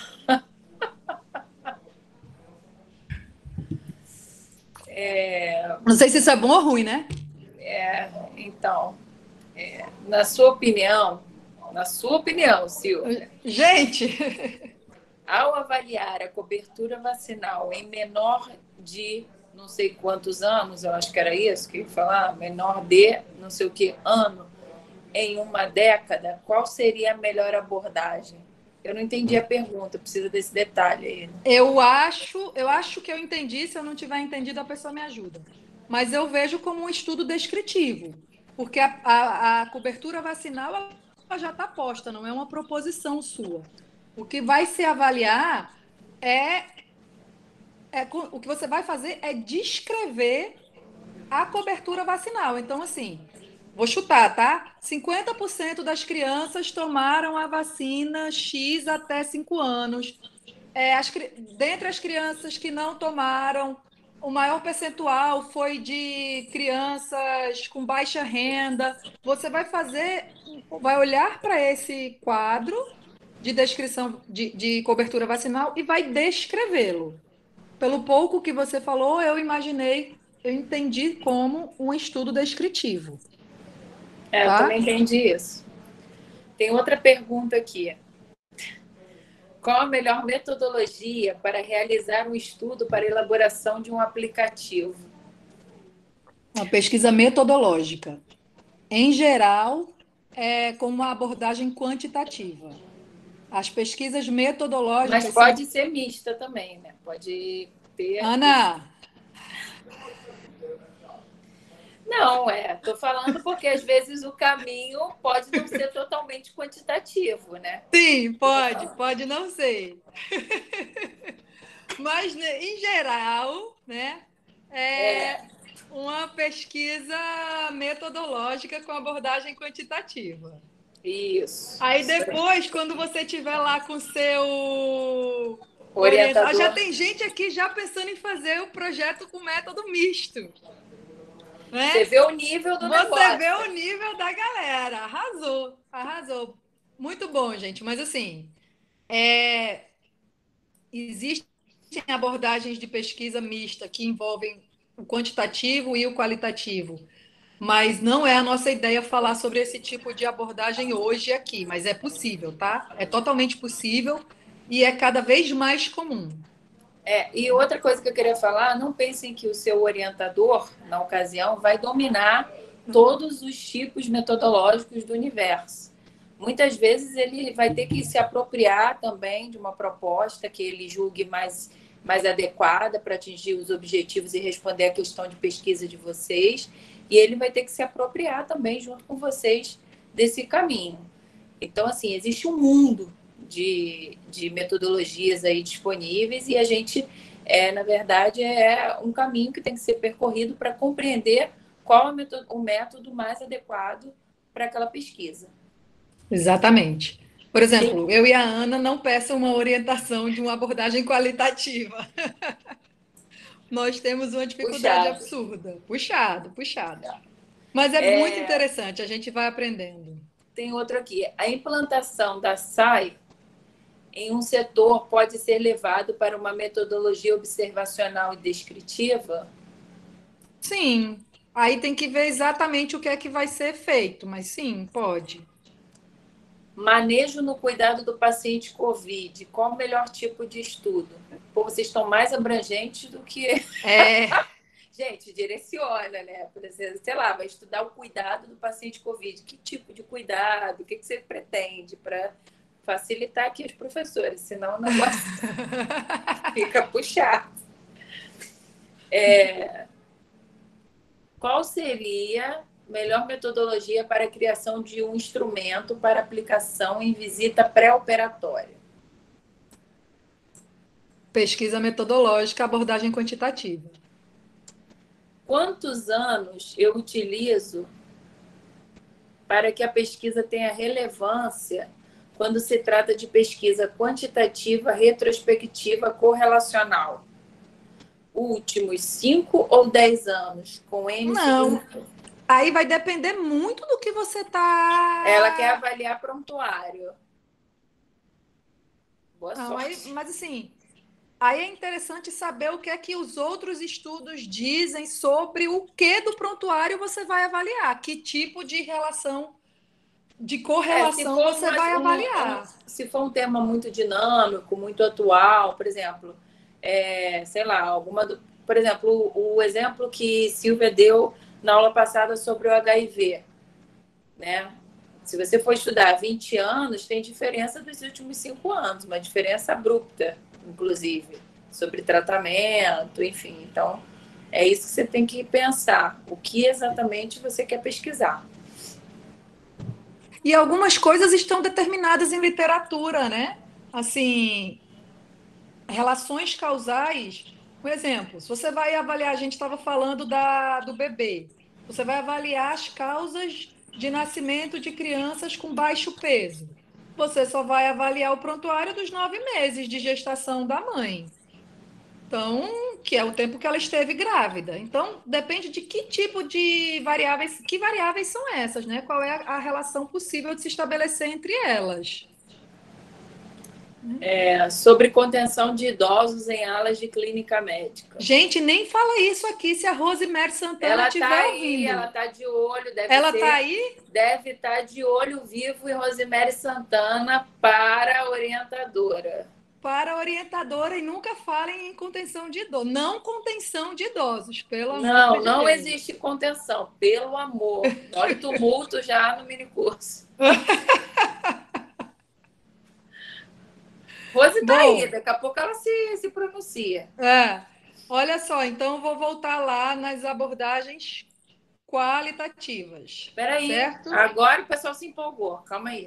É, não sei se isso é bom ou ruim, né? É, então, é, na sua opinião, na sua opinião, Silvia. Gente! Ao avaliar a cobertura vacinal em menor de não sei quantos anos, eu acho que era isso que eu ia falar, menor de não sei o que ano, em uma década, qual seria a melhor abordagem? Eu não entendi a pergunta, precisa desse detalhe aí. Eu acho, eu acho que eu entendi, se eu não tiver entendido, a pessoa me ajuda. Mas eu vejo como um estudo descritivo, porque a, a, a cobertura vacinal já está posta, não é uma proposição sua. O que vai se avaliar é, é o que você vai fazer é descrever a cobertura vacinal. Então, assim, vou chutar, tá? cinquenta por cento das crianças tomaram a vacina X até cinco anos. É, as, dentre as crianças que não tomaram, o maior percentual foi de crianças com baixa renda. Você vai fazer, vai olhar para esse quadro de descrição de, de cobertura vacinal e vai descrevê-lo. Pelo pouco que você falou, eu imaginei, eu entendi como um estudo descritivo, É, eu também tá? entendi isso. Tem outra pergunta aqui. Qual a melhor metodologia para realizar um estudo para elaboração de um aplicativo? Uma pesquisa metodológica. Em geral, é com uma abordagem quantitativa. As pesquisas Mas metodológicas são. pode ser mista também, né? Pode ter. Ana, Não, é. Estou falando porque às vezes o caminho pode não ser totalmente quantitativo, né? sim, pode, pode não ser. Mas, né, em geral, né, é É, uma pesquisa metodológica com abordagem quantitativa. isso. Aí Isso aí. depois, quando você tiver lá com o seu orientador, já Orientador. tem gente aqui já pensando em fazer o projeto com método misto, Você né? vê o nível do Você vê negócio. o nível da galera. Arrasou, arrasou. Muito bom, gente. Mas assim, é, existem abordagens de pesquisa mista que envolvem o quantitativo e o qualitativo. Mas não é a nossa ideia falar sobre esse tipo de abordagem hoje aqui, mas é possível, tá? É totalmente possível e é cada vez mais comum. É, e outra coisa que eu queria falar, não pensem que o seu orientador, na ocasião, vai dominar todos os tipos metodológicos do universo. Muitas vezes ele vai ter que se apropriar também de uma proposta que ele julgue mais, mais adequada para atingir os objetivos e responder à questão de pesquisa de vocês, e ele vai ter que se apropriar também, junto com vocês, desse caminho. Então, assim, existe um mundo de, de metodologias aí disponíveis e a gente, é, na verdade, é um caminho que tem que ser percorrido para compreender qual é o método, o método mais adequado para aquela pesquisa. Exatamente. Por exemplo, eu e a Ana não peçam uma orientação de uma abordagem qualitativa. Nós temos uma dificuldade Puxado. absurda. Puxado, puxado. Mas é muito É, interessante, a gente vai aprendendo. tem outro aqui. A implantação da S A I em um setor pode ser levado para uma metodologia observacional e descritiva? Sim, aí tem que ver exatamente o que é que vai ser feito, mas sim, pode. Manejo no cuidado do paciente COVID. Qual o melhor tipo de estudo? Pô, vocês estão mais abrangentes do que. É, Gente, direciona, né? Por exemplo, sei lá, vai estudar o cuidado do paciente COVID. Que tipo de cuidado? O que você pretende para facilitar aqui os professores? Senão o negócio fica puxado. É, qual seria a melhor metodologia para a criação de um instrumento para aplicação em visita pré-operatória? pesquisa metodológica, abordagem quantitativa. Quantos anos eu utilizo para que a pesquisa tenha relevância quando se trata de pesquisa quantitativa, retrospectiva, correlacional? Últimos cinco ou dez anos, com N Não, significado. aí vai depender muito do que você Ela quer está. avaliar prontuário. Boa Não, aí, sorte. mas assim, aí é interessante saber o que é que os outros estudos dizem sobre o que do prontuário você vai avaliar, que tipo de relação, de É, se correlação for você vai um, um, um, avaliar. se for um tema muito dinâmico, muito atual, por exemplo, é, sei lá, alguma do, por exemplo, o, o exemplo que Silvia deu na aula passada sobre o H I V, né? Se você for estudar vinte anos, tem diferença dos últimos cinco anos, uma diferença abrupta, inclusive, sobre tratamento, enfim. Então, é isso que você tem que pensar. O que exatamente você quer pesquisar? E algumas coisas estão determinadas em literatura, né? Assim, relações causais. Por exemplo, se você vai avaliar, a gente estava falando da, do bebê, você vai avaliar as causas de nascimento de crianças com baixo peso. Você só vai avaliar o prontuário dos nove meses de gestação da mãe. Então, que é o tempo que ela esteve grávida. Então, depende de que tipo de variáveis, que variáveis são essas, né? Qual é a, a relação possível de se estabelecer entre elas. É, sobre contenção de idosos em alas de clínica médica. Gente, nem fala isso aqui se a Rosemary Santana Ela está estiver aí, ela ouvindo. está de olho, deve Ela ser, está aí? deve estar de olho vivo em Rosemary Santana para orientadora. Para a orientadora e nunca falem em contenção de idosos. Não contenção de idosos, pelo amor Não, de não Deus. existe contenção, pelo amor. Olha o tumulto já no minicurso. Rose está aí, Bom, daqui a pouco ela se, se pronuncia. é, olha só, então eu vou voltar lá nas abordagens qualitativas, Espera aí, certo? agora o pessoal se empolgou, calma aí.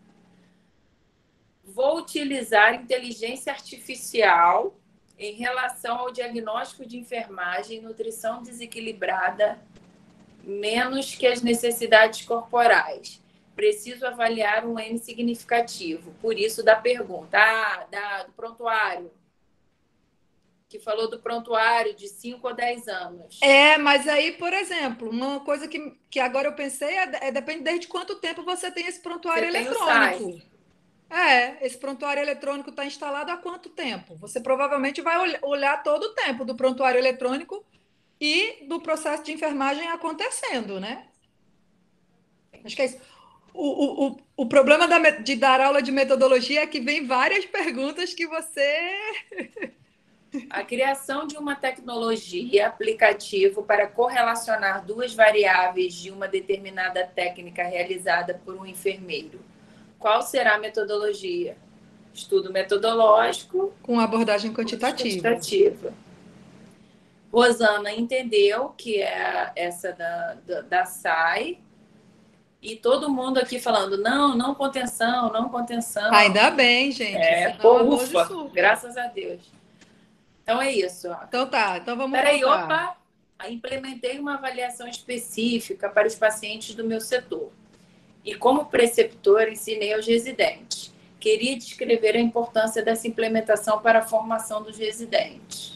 Vou utilizar inteligência artificial em relação ao diagnóstico de enfermagem, nutrição desequilibrada, menos que as necessidades corporais. Preciso avaliar um N significativo. Por isso, da pergunta, ah, da, do prontuário, que falou do prontuário de cinco ou dez anos. É, mas aí, por exemplo, uma coisa que, que agora eu pensei é, é depende desde quanto tempo você tem esse prontuário Você tem o eletrônico. site. É, esse prontuário eletrônico está instalado há quanto tempo? Você provavelmente vai ol- olhar todo o tempo do prontuário eletrônico e do processo de enfermagem acontecendo, né? Acho que é isso. O, o, o, o problema da, me- de dar aula de metodologia é que vem várias perguntas que você. A criação de uma tecnologia aplicativo para correlacionar duas variáveis de uma determinada técnica realizada por um enfermeiro. Qual será a metodologia? Estudo metodológico. Com abordagem quantitativa. Quantitativa. Rosana entendeu que é essa da, da, da S A I. E todo mundo aqui falando, não, não contenção, não contenção. Ainda bem, gente. É, Senão pô, a Rose ufa, surta. graças a Deus. Então é isso. Então tá, então vamos Peraí, voltar. opa! Implementei uma avaliação específica para os pacientes do meu setor. E como preceptor, ensinei aos residentes. Queria descrever a importância dessa implementação para a formação dos residentes.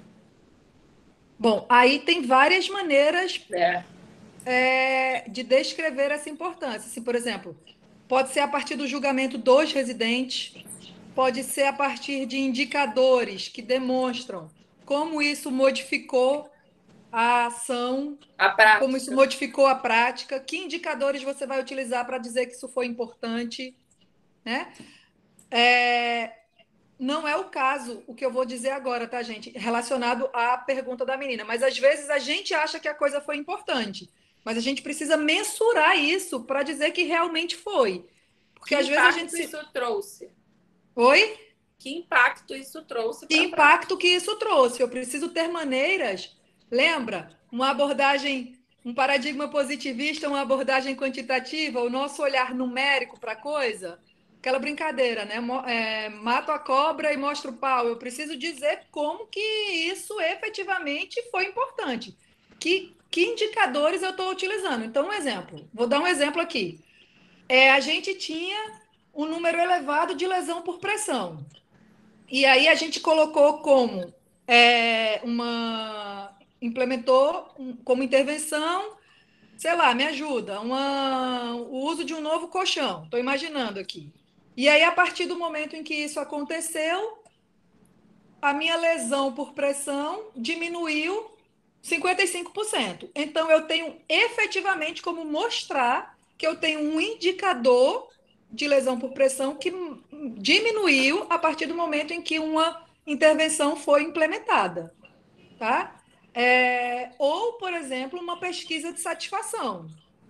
Bom, aí tem várias maneiras É. é, de descrever essa importância. Assim, por exemplo, pode ser a partir do julgamento dos residentes, pode ser a partir de indicadores que demonstram como isso modificou a ação, A como isso prática. modificou a prática, que indicadores você vai utilizar para dizer que isso foi importante, né? É, não é o caso o que eu vou dizer agora, tá, gente? Relacionado à pergunta da menina. Mas às vezes a gente acha que a coisa foi importante. Mas a gente precisa mensurar isso para dizer que realmente foi. Porque Que às vezes a gente impacto se. isso trouxe? Oi? Que impacto isso trouxe Que para a impacto prática? que isso trouxe? Eu preciso ter maneiras. Lembra? Uma abordagem, um paradigma positivista, uma abordagem quantitativa, o nosso olhar numérico para a coisa. Aquela brincadeira, né? É, mato a cobra e mostro o pau. Eu preciso dizer como que isso efetivamente foi importante. Que, que indicadores eu estou utilizando? Então, um exemplo. Vou dar um exemplo aqui. É, a gente tinha um número elevado de lesão por pressão. E aí a gente colocou como é, uma. Implementou um, como intervenção, sei lá, me ajuda, uma, o uso de um novo colchão. Estou imaginando aqui. E aí, a partir do momento em que isso aconteceu, a minha lesão por pressão diminuiu cinquenta e cinco por cento. Então, eu tenho efetivamente como mostrar que eu tenho um indicador de lesão por pressão que diminuiu a partir do momento em que uma intervenção foi implementada, tá? É, ou, por exemplo, uma pesquisa de satisfação.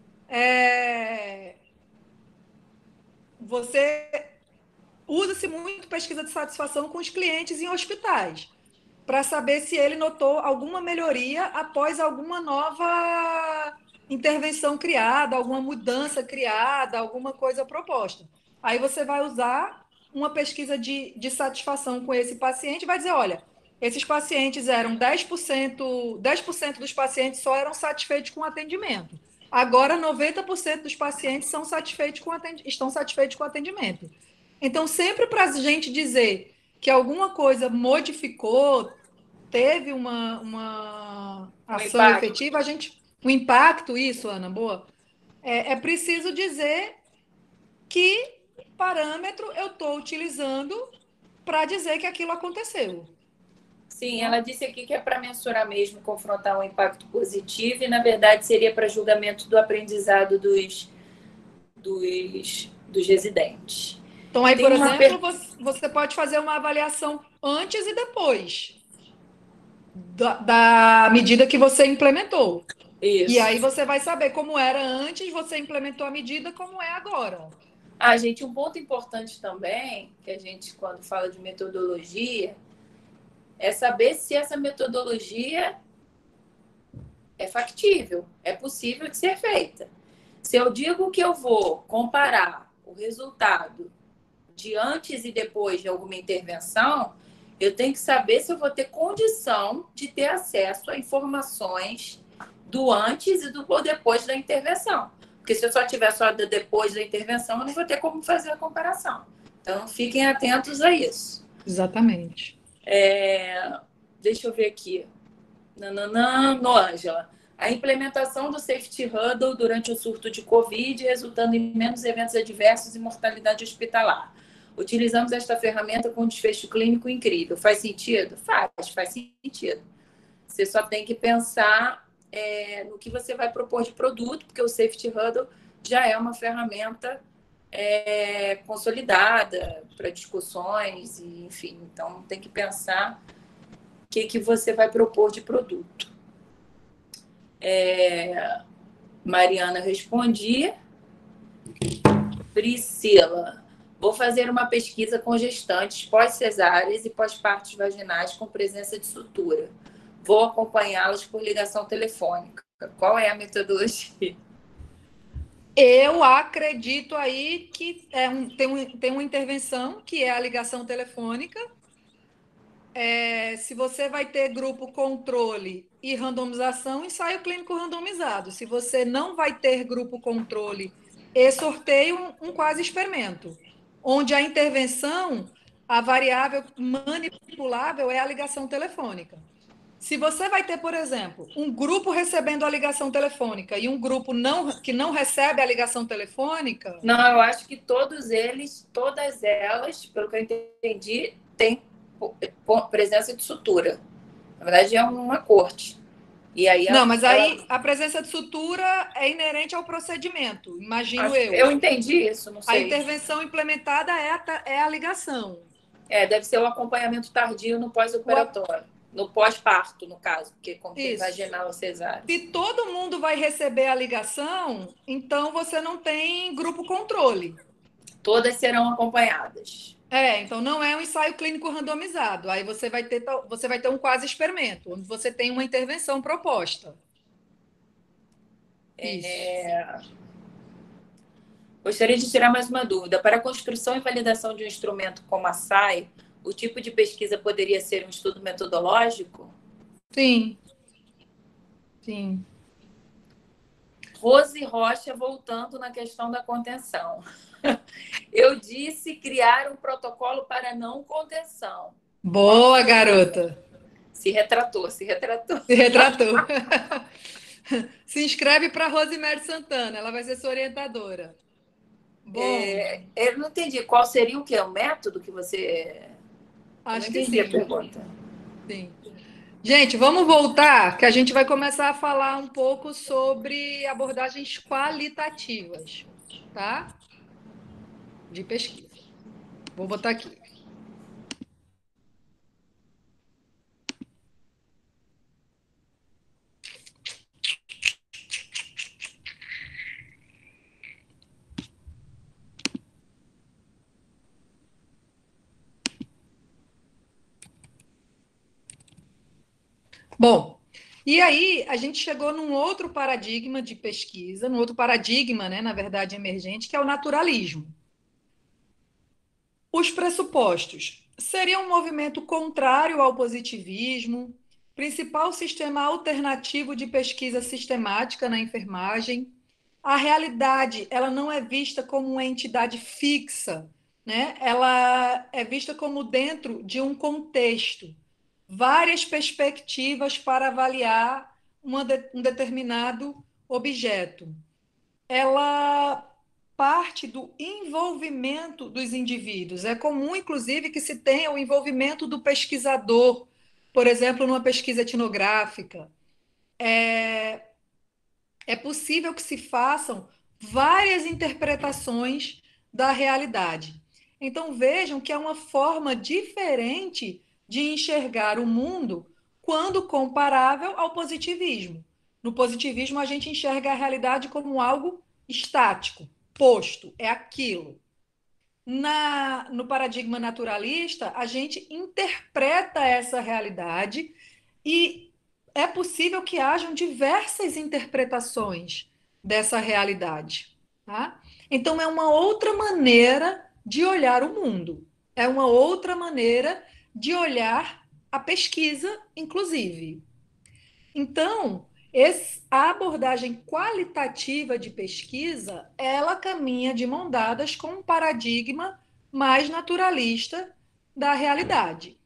É, você usa-se muito pesquisa de satisfação com os clientes em hospitais, para saber se ele notou alguma melhoria após alguma nova intervenção criada, alguma mudança criada, alguma coisa proposta. Aí você vai usar uma pesquisa de, de satisfação com esse paciente e vai dizer, olha, esses pacientes eram dez por cento, dez por cento dos pacientes só eram satisfeitos com o atendimento. Agora, noventa por cento dos pacientes são satisfeitos com estão satisfeitos com o atendimento. Então, sempre para a gente dizer que alguma coisa modificou, teve uma, uma O ação impacto. efetiva, a gente, um impacto, isso, Ana, boa, é, é preciso dizer que parâmetro eu estou utilizando para dizer que aquilo aconteceu. Sim, ela Né? disse aqui que é para mensurar mesmo, confrontar um impacto positivo e, na verdade, seria para julgamento do aprendizado dos, dos, dos residentes. Então, aí, Tem por uma exemplo, per... você pode fazer uma avaliação antes e depois da, da medida que você implementou. E aí Isso. você vai saber como era antes, você implementou a medida, como é agora. Ah, gente, um ponto importante também, que a gente, quando fala de metodologia, é saber se essa metodologia é factível, é possível de ser feita. Se eu digo que eu vou comparar o resultado de antes e depois de alguma intervenção, eu tenho que saber se eu vou ter condição de ter acesso a informações do antes e do depois da intervenção. Porque se eu só tiver só do depois da intervenção, eu não vou ter como fazer a comparação. Então, fiquem atentos a isso. Exatamente. É... Deixa eu ver aqui. Nananã, no Ângela. A implementação do Safety Huddle durante o surto de Covid, resultando em menos eventos adversos e mortalidade hospitalar. Utilizamos esta ferramenta com um desfecho clínico incrível. Faz sentido? Faz, faz sentido. Você só tem que pensar é, no que você vai propor de produto, porque o Safety Huddle já é uma ferramenta é, consolidada para discussões, e, enfim. Então, tem que pensar o que, que você vai propor de produto. É, Mariana respondia. Priscila, vou fazer uma pesquisa com gestantes pós-cesáreas e pós-partos vaginais com presença de sutura. Vou acompanhá-las por ligação telefônica. Qual é a metodologia? Eu acredito aí que é um, tem, um, tem uma intervenção, que é a ligação telefônica. É, se você vai ter grupo controle e randomização, ensaio clínico randomizado. Se você não vai ter grupo controle e sorteio, um, um quase experimento, onde a intervenção, a variável manipulável é a ligação telefônica. Se você vai ter, por exemplo, um grupo recebendo a ligação telefônica e um grupo não, que não recebe a ligação telefônica. Não, eu acho que todos eles, todas elas, pelo que eu entendi, têm presença de sutura. Na verdade, é uma corte. E aí Não, mas ela. aí a presença de sutura é inerente ao procedimento, imagino Eu eu. entendi isso, não A sei. intervenção implementada é a, é a ligação. É, deve ser o acompanhamento tardio no O, pós-operatório. No pós-parto, no caso, porque como tem isso. vaginal ou cesárea. Se todo mundo vai receber a ligação, então você não tem grupo controle. Todas serão acompanhadas. É, então não é um ensaio clínico randomizado. Aí você vai ter, você vai ter um quase experimento, onde você tem uma intervenção proposta. Isso. É... Gostaria de tirar mais uma dúvida. Para a construção e validação de um instrumento como a S A I, o tipo de pesquisa poderia ser um estudo metodológico? Sim, sim. Rose Rocha, voltando na questão da contenção. Eu disse criar um protocolo para não contenção. Qual Boa, seria? garota. Se retratou, se retratou. Se retratou. Se inscreve para Rosemary Santana, ela vai ser sua orientadora. Bom, É, eu não entendi. Qual seria o que? O método que você. Eu não acho que entendi a sim. pergunta. Sim. Gente, vamos voltar, que a gente vai começar a falar um pouco sobre abordagens qualitativas, tá? De pesquisa. Vou botar aqui. Bom, E aí a gente chegou num outro paradigma de pesquisa, num outro paradigma, né, na verdade, emergente, que é o naturalismo. Os pressupostos. Seria um movimento contrário ao positivismo, principal sistema alternativo de pesquisa sistemática na enfermagem. A realidade, ela não é vista como uma entidade fixa, né? Ela é vista como dentro de um contexto, várias perspectivas para avaliar uma de, um determinado objeto. Ela parte do envolvimento dos indivíduos. É comum, inclusive, que se tenha o envolvimento do pesquisador, por exemplo, numa pesquisa etnográfica. É, é possível que se façam várias interpretações da realidade. Então, vejam que é uma forma diferente de enxergar o mundo quando comparável ao positivismo. No positivismo, a gente enxerga a realidade como algo estático, posto, é aquilo. Na, no paradigma naturalista, a gente interpreta essa realidade e é possível que hajam diversas interpretações dessa realidade. Tá? Então, é uma outra maneira de olhar o mundo, é uma outra maneira de olhar a pesquisa, inclusive. Então, esse, a abordagem qualitativa de pesquisa, ela caminha de mão dadas com um paradigma mais naturalista da realidade.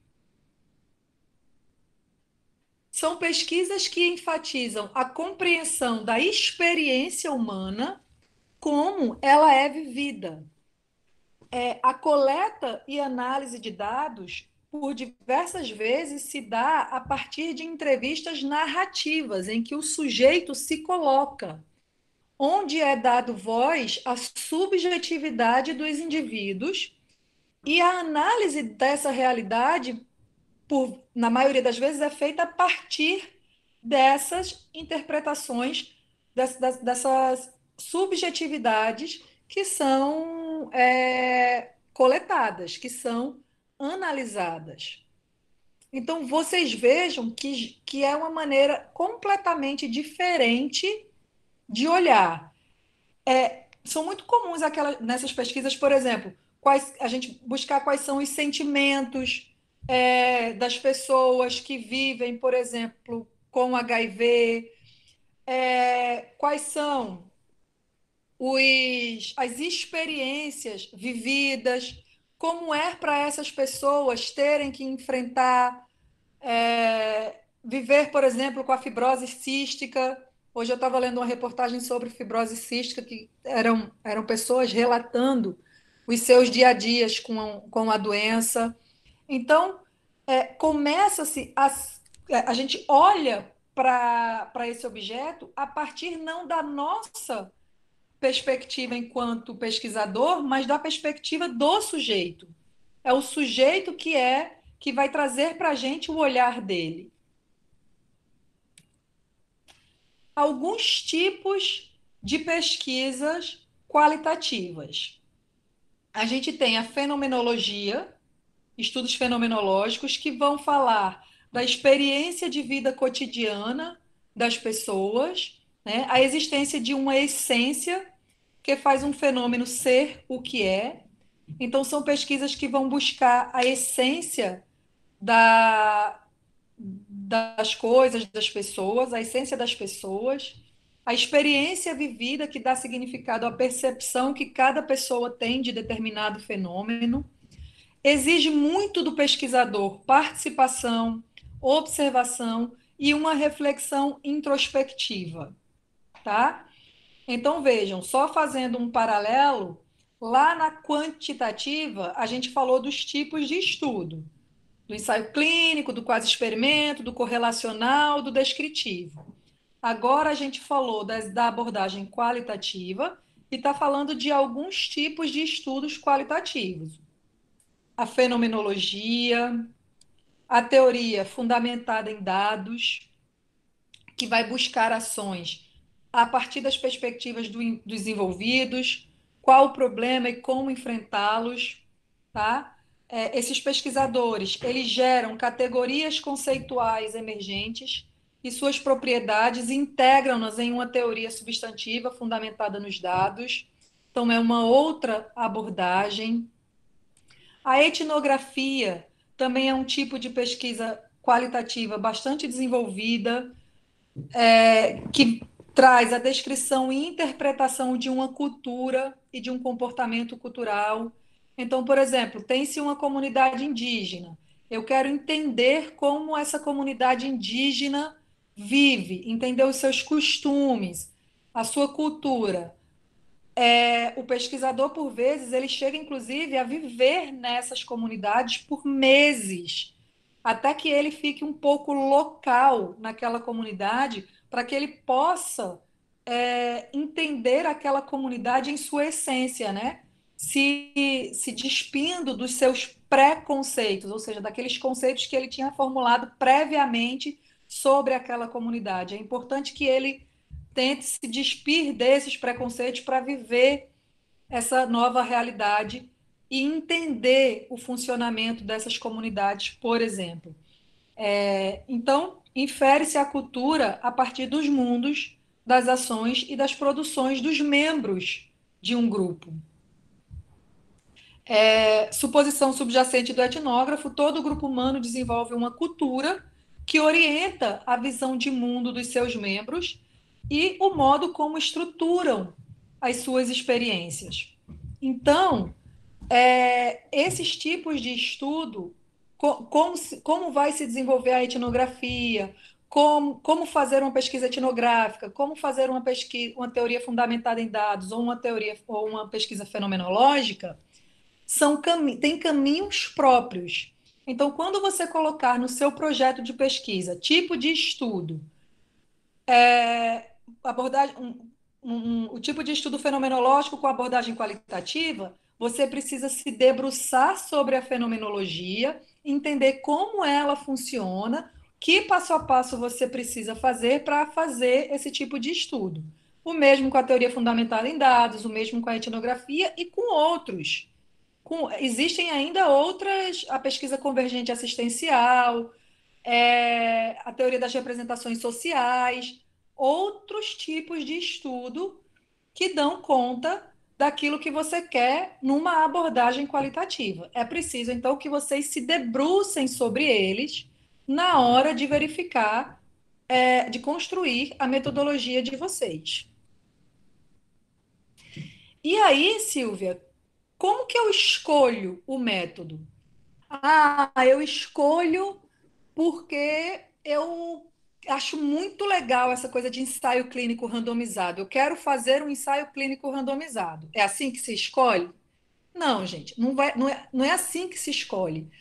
São pesquisas que enfatizam a compreensão da experiência humana como ela é vivida. É, a coleta e análise de dados, por diversas vezes, se dá a partir de entrevistas narrativas, em que o sujeito se coloca, onde é dado voz à subjetividade dos indivíduos e a análise dessa realidade, por, na maioria das vezes, é feita a partir dessas interpretações, dessas, dessas subjetividades que são é, coletadas, que são analisadas. Então, vocês vejam que, que é uma maneira completamente diferente de olhar. É, são muito comuns aquelas, nessas pesquisas, por exemplo, quais, a gente buscar quais são os sentimentos é, das pessoas que vivem, por exemplo, com H I V, é, quais são os, as experiências vividas, como é para essas pessoas terem que enfrentar, é, viver, por exemplo, com a fibrose cística. Hoje eu estava lendo uma reportagem sobre fibrose cística, que eram, eram pessoas relatando os seus dia a dias com a, com a doença. Então, é, começa-se a, a gente olha para esse objeto a partir não da nossa perspectiva enquanto pesquisador, mas da perspectiva do sujeito. É o sujeito que é que vai trazer para a gente o olhar dele. Alguns tipos de pesquisas qualitativas. A gente tem a fenomenologia, estudos fenomenológicos, que vão falar da experiência de vida cotidiana das pessoas, né? A existência de uma essência que faz um fenômeno ser o que é. Então, são pesquisas que vão buscar a essência da, das coisas, das pessoas, a essência das pessoas, a experiência vivida que dá significado à percepção que cada pessoa tem de determinado fenômeno. Exige muito do pesquisador participação, observação e uma reflexão introspectiva, tá? Então, vejam, só fazendo um paralelo, lá na quantitativa, a gente falou dos tipos de estudo, do ensaio clínico, do quase experimento, do correlacional, do descritivo. Agora a gente falou das, da abordagem qualitativa e está falando de alguns tipos de estudos qualitativos. A fenomenologia, a teoria fundamentada em dados, que vai buscar ações a partir das perspectivas do, dos envolvidos, qual o problema e como enfrentá-los, tá? É, esses pesquisadores, eles geram categorias conceituais emergentes, e suas propriedades e integram-nas em uma teoria substantiva fundamentada nos dados. Então, é uma outra abordagem. A etnografia também é um tipo de pesquisa qualitativa bastante desenvolvida, é, que traz a descrição e interpretação de uma cultura e de um comportamento cultural. Então, por exemplo, tem-se uma comunidade indígena. Eu quero entender como essa comunidade indígena vive, entender os seus costumes, a sua cultura. É, o pesquisador, por vezes, ele chega, inclusive, a viver nessas comunidades por meses, até que ele fique um pouco local naquela comunidade, para que ele possa é, entender aquela comunidade em sua essência, né? Se, se despindo dos seus preconceitos, ou seja, daqueles conceitos que ele tinha formulado previamente sobre aquela comunidade. É importante que ele tente se despir desses preconceitos para viver essa nova realidade e entender o funcionamento dessas comunidades, por exemplo. É, então, infere-se a cultura a partir dos mundos, das ações e das produções dos membros de um grupo. É, suposição subjacente do etnógrafo: todo grupo humano desenvolve uma cultura que orienta a visão de mundo dos seus membros e o modo como estruturam as suas experiências. Então, é, esses tipos de estudo, co como, como vai se desenvolver a etnografia, como, como fazer uma pesquisa etnográfica, como fazer uma, pesquisa, uma teoria fundamentada em dados ou uma teoria ou uma pesquisa fenomenológica, são cami tem caminhos próprios. Então, quando você colocar no seu projeto de pesquisa tipo de estudo, é, abordagem, um, um, um, o tipo de estudo fenomenológico com abordagem qualitativa, você precisa se debruçar sobre a fenomenologia, entender como ela funciona, que passo a passo você precisa fazer para fazer esse tipo de estudo. O mesmo com a teoria fundamentada em dados, o mesmo com a etnografia e com outros. Com, existem ainda outras, a pesquisa convergente assistencial, é, a teoria das representações sociais, outros tipos de estudo que dão conta daquilo que você quer numa abordagem qualitativa. É preciso, então, que vocês se debrucem sobre eles na hora de verificar, é, de construir a metodologia de vocês. E aí, Silvia, como que eu escolho o método? Ah, eu escolho porque eu acho muito legal essa coisa de ensaio clínico randomizado. Eu quero fazer um ensaio clínico randomizado. É assim que se escolhe? Não, gente, não vai, não é, não é assim que se escolhe.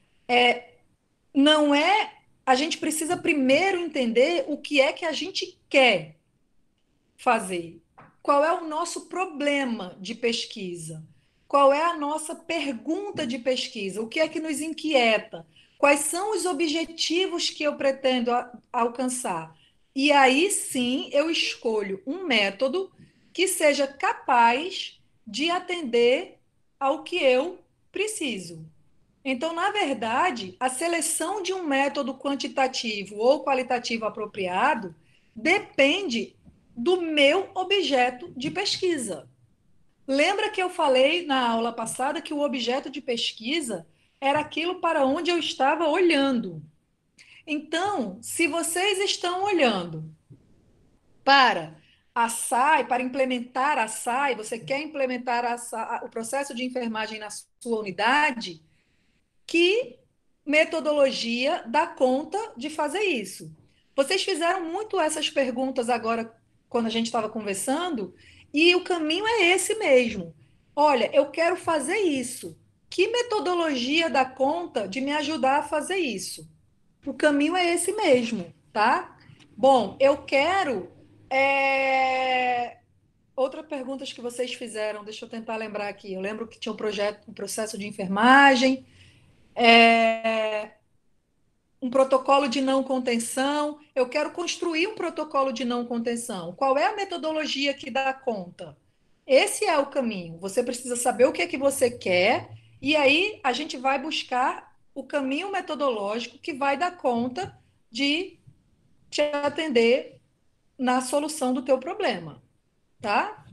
Não é. A gente precisa primeiro entender o que é que a gente quer fazer. Qual é o nosso problema de pesquisa? Qual é a nossa pergunta de pesquisa? O que é que nos inquieta? Quais são os objetivos que eu pretendo alcançar? E aí sim eu escolho um método que seja capaz de atender ao que eu preciso. Então, na verdade, a seleção de um método quantitativo ou qualitativo apropriado depende do meu objeto de pesquisa. Lembra que eu falei na aula passada que o objeto de pesquisa era aquilo para onde eu estava olhando. Então, se vocês estão olhando para a S A I, para implementar a S A I, você quer implementar a S A I, o processo de enfermagem na sua unidade, que metodologia dá conta de fazer isso? Vocês fizeram muito essas perguntas agora, quando a gente estava conversando, e o caminho é esse mesmo. Olha, eu quero fazer isso. Que metodologia dá conta de me ajudar a fazer isso? O caminho é esse mesmo, tá? Bom, eu quero. é, Outra pergunta que vocês fizeram, deixa eu tentar lembrar aqui. Eu lembro que tinha um projeto, um processo de enfermagem, é, um protocolo de não contenção. Eu quero construir um protocolo de não contenção. Qual é a metodologia que dá conta? Esse é o caminho. Você precisa saber o que é que você quer, e aí a gente vai buscar o caminho metodológico que vai dar conta de te atender na solução do teu problema, tá?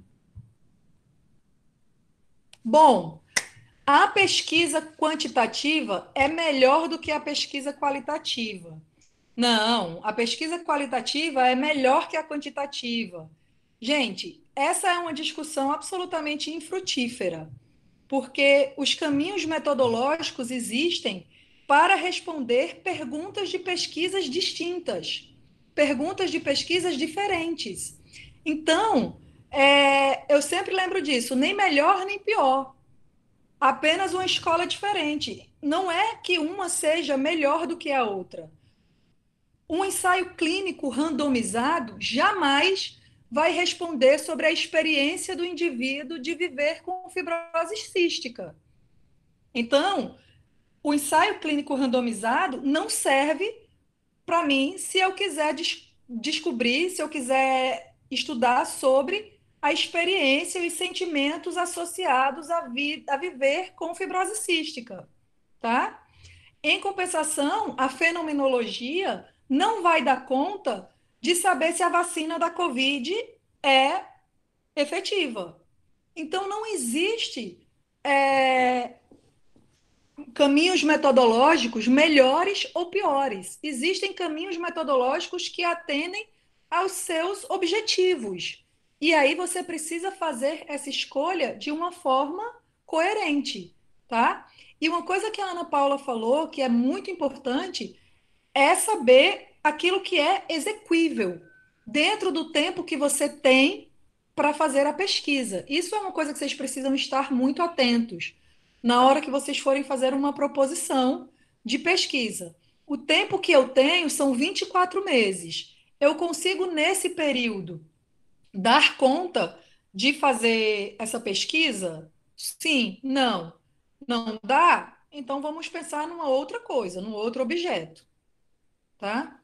Bom, a pesquisa quantitativa é melhor do que a pesquisa qualitativa. Não, a pesquisa qualitativa é melhor que a quantitativa. Gente, essa é uma discussão absolutamente infrutífera, porque os caminhos metodológicos existem para responder perguntas de pesquisas distintas, perguntas de pesquisas diferentes. Então, é, eu sempre lembro disso, nem melhor nem pior, apenas uma escola diferente. Não é que uma seja melhor do que a outra. Um ensaio clínico randomizado jamais vai responder sobre a experiência do indivíduo de viver com fibrose cística. Então, o ensaio clínico randomizado não serve para mim se eu quiser des descobrir, se eu quiser estudar sobre a experiência e os sentimentos associados a, vi a viver com fibrose cística, tá? Em compensação, a fenomenologia não vai dar conta de saber se a vacina da Covid é efetiva. Então, não existe é, caminhos metodológicos melhores ou piores. Existem caminhos metodológicos que atendem aos seus objetivos. E aí você precisa fazer essa escolha de uma forma coerente, tá? E uma coisa que a Ana Paula falou, que é muito importante, é saber aquilo que é exequível dentro do tempo que você tem para fazer a pesquisa. Isso é uma coisa que vocês precisam estar muito atentos na hora que vocês forem fazer uma proposição de pesquisa. O tempo que eu tenho são vinte e quatro meses. Eu consigo, nesse período, dar conta de fazer essa pesquisa? Sim, não. Não dá? Então vamos pensar numa outra coisa, num outro objeto, tá?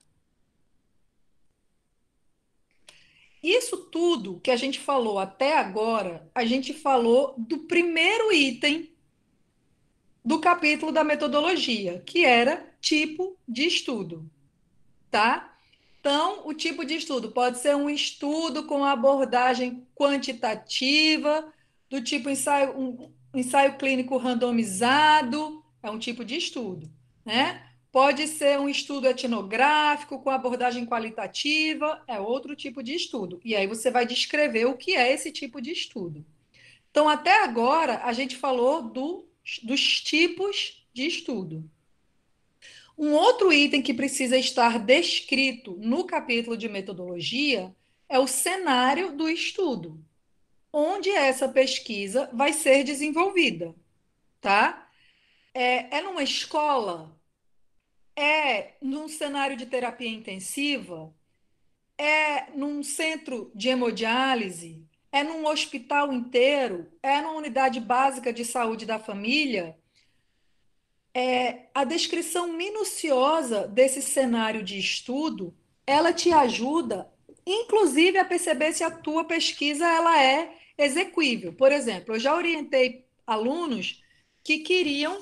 Isso tudo que a gente falou até agora, a gente falou do primeiro item do capítulo da metodologia, que era tipo de estudo, tá? Então, o tipo de estudo pode ser um estudo com abordagem quantitativa, do tipo ensaio, um ensaio clínico randomizado, é um tipo de estudo, né? Pode ser um estudo etnográfico com abordagem qualitativa, é outro tipo de estudo. E aí você vai descrever o que é esse tipo de estudo. Então, até agora, a gente falou do, dos tipos de estudo. Um outro item que precisa estar descrito no capítulo de metodologia é o cenário do estudo, onde essa pesquisa vai ser desenvolvida, tá? É, é numa escola? É num cenário de terapia intensiva? É num centro de hemodiálise? É num hospital inteiro? É numa unidade básica de saúde da família? A descrição minuciosa desse cenário de estudo, ela te ajuda, inclusive, a perceber se a tua pesquisa ela é exequível. Por exemplo, eu já orientei alunos que queriam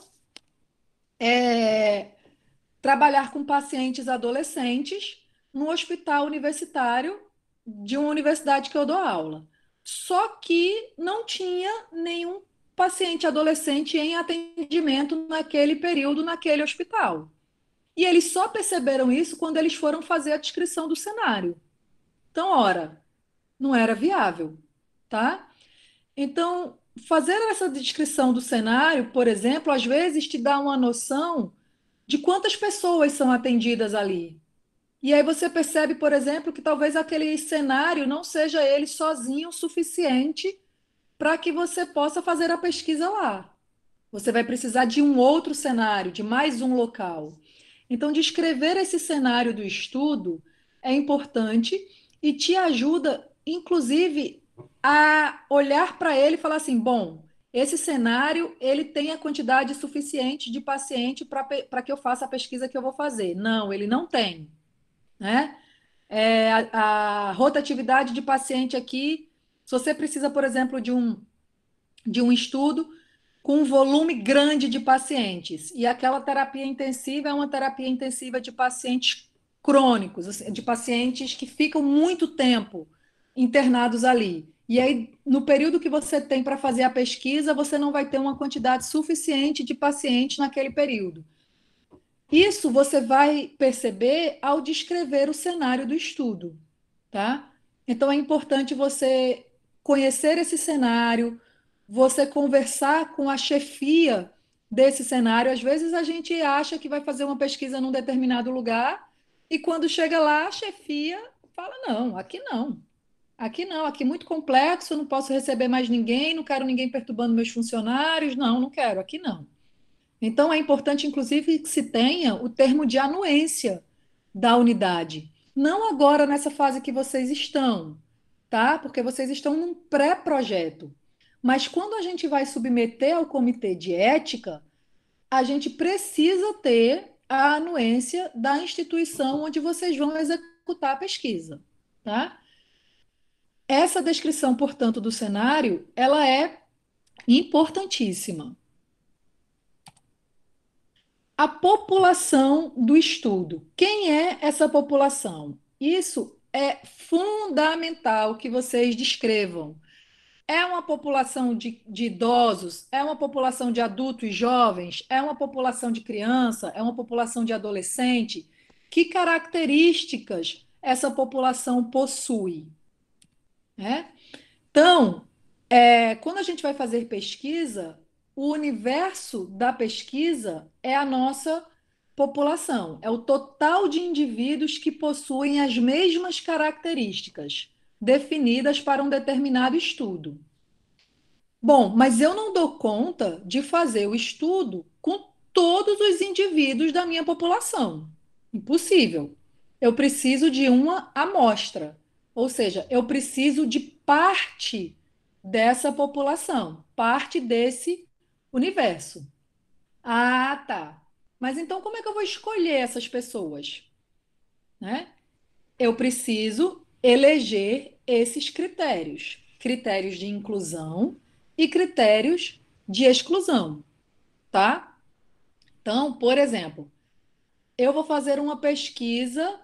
é, trabalhar com pacientes adolescentes no hospital universitário de uma universidade que eu dou aula. Só que não tinha nenhum paciente adolescente em atendimento naquele período, naquele hospital. E eles só perceberam isso quando eles foram fazer a descrição do cenário. Então, ora, não era viável, tá? Então, fazer essa descrição do cenário, por exemplo, às vezes te dá uma noção de quantas pessoas são atendidas ali. E aí você percebe, por exemplo, que talvez aquele cenário não seja ele sozinho o suficiente para que você possa fazer a pesquisa lá. Você vai precisar de um outro cenário, de mais um local. Então, descrever esse cenário do estudo é importante e te ajuda, inclusive, a olhar para ele e falar assim: bom, esse cenário ele tem a quantidade suficiente de paciente para que eu faça a pesquisa que eu vou fazer. Não, ele não tem, né? É, a, a rotatividade de paciente aqui, se você precisa, por exemplo, de um, de um estudo com um volume grande de pacientes, e aquela terapia intensiva é uma terapia intensiva de pacientes crônicos, assim, de pacientes que ficam muito tempo internados ali. E aí, no período que você tem para fazer a pesquisa, você não vai ter uma quantidade suficiente de pacientes naquele período. Isso você vai perceber ao descrever o cenário do estudo, tá? Então é importante você conhecer esse cenário, você conversar com a chefia desse cenário. Às vezes a gente acha que vai fazer uma pesquisa num determinado lugar e quando chega lá, a chefia fala: não, aqui não. Aqui não, aqui é muito complexo, não posso receber mais ninguém, não quero ninguém perturbando meus funcionários. Não, não quero, aqui não. Então, é importante, inclusive, que se tenha o termo de anuência da unidade. Não agora nessa fase que vocês estão, tá? Porque vocês estão num pré-projeto. Mas quando a gente vai submeter ao comitê de ética, a gente precisa ter a anuência da instituição onde vocês vão executar a pesquisa, tá? Essa descrição, portanto, do cenário, ela é importantíssima. A população do estudo. Quem é essa população? Isso é fundamental que vocês descrevam. É uma população de, de idosos? É uma população de adultos e jovens? É uma população de criança? É uma população de adolescente? Que características essa população possui, né? Então, é, quando a gente vai fazer pesquisa, o universo da pesquisa é a nossa população, é o total de indivíduos que possuem as mesmas características definidas para um determinado estudo. Bom, mas eu não dou conta de fazer o estudo com todos os indivíduos da minha população. Impossível. Eu preciso de uma amostra, ou seja, eu preciso de parte dessa população, parte desse universo. Ah, tá. Mas então como é que eu vou escolher essas pessoas, né? Eu preciso eleger esses critérios, critérios de inclusão e critérios de exclusão, tá? Então, por exemplo, eu vou fazer uma pesquisa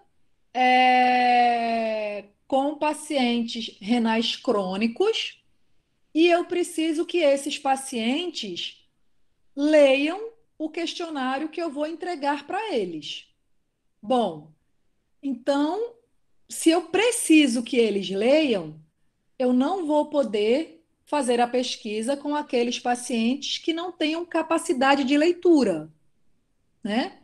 é, com pacientes renais crônicos e eu preciso que esses pacientes leiam o questionário que eu vou entregar para eles. Bom, então, se eu preciso que eles leiam, eu não vou poder fazer a pesquisa com aqueles pacientes que não tenham capacidade de leitura, né?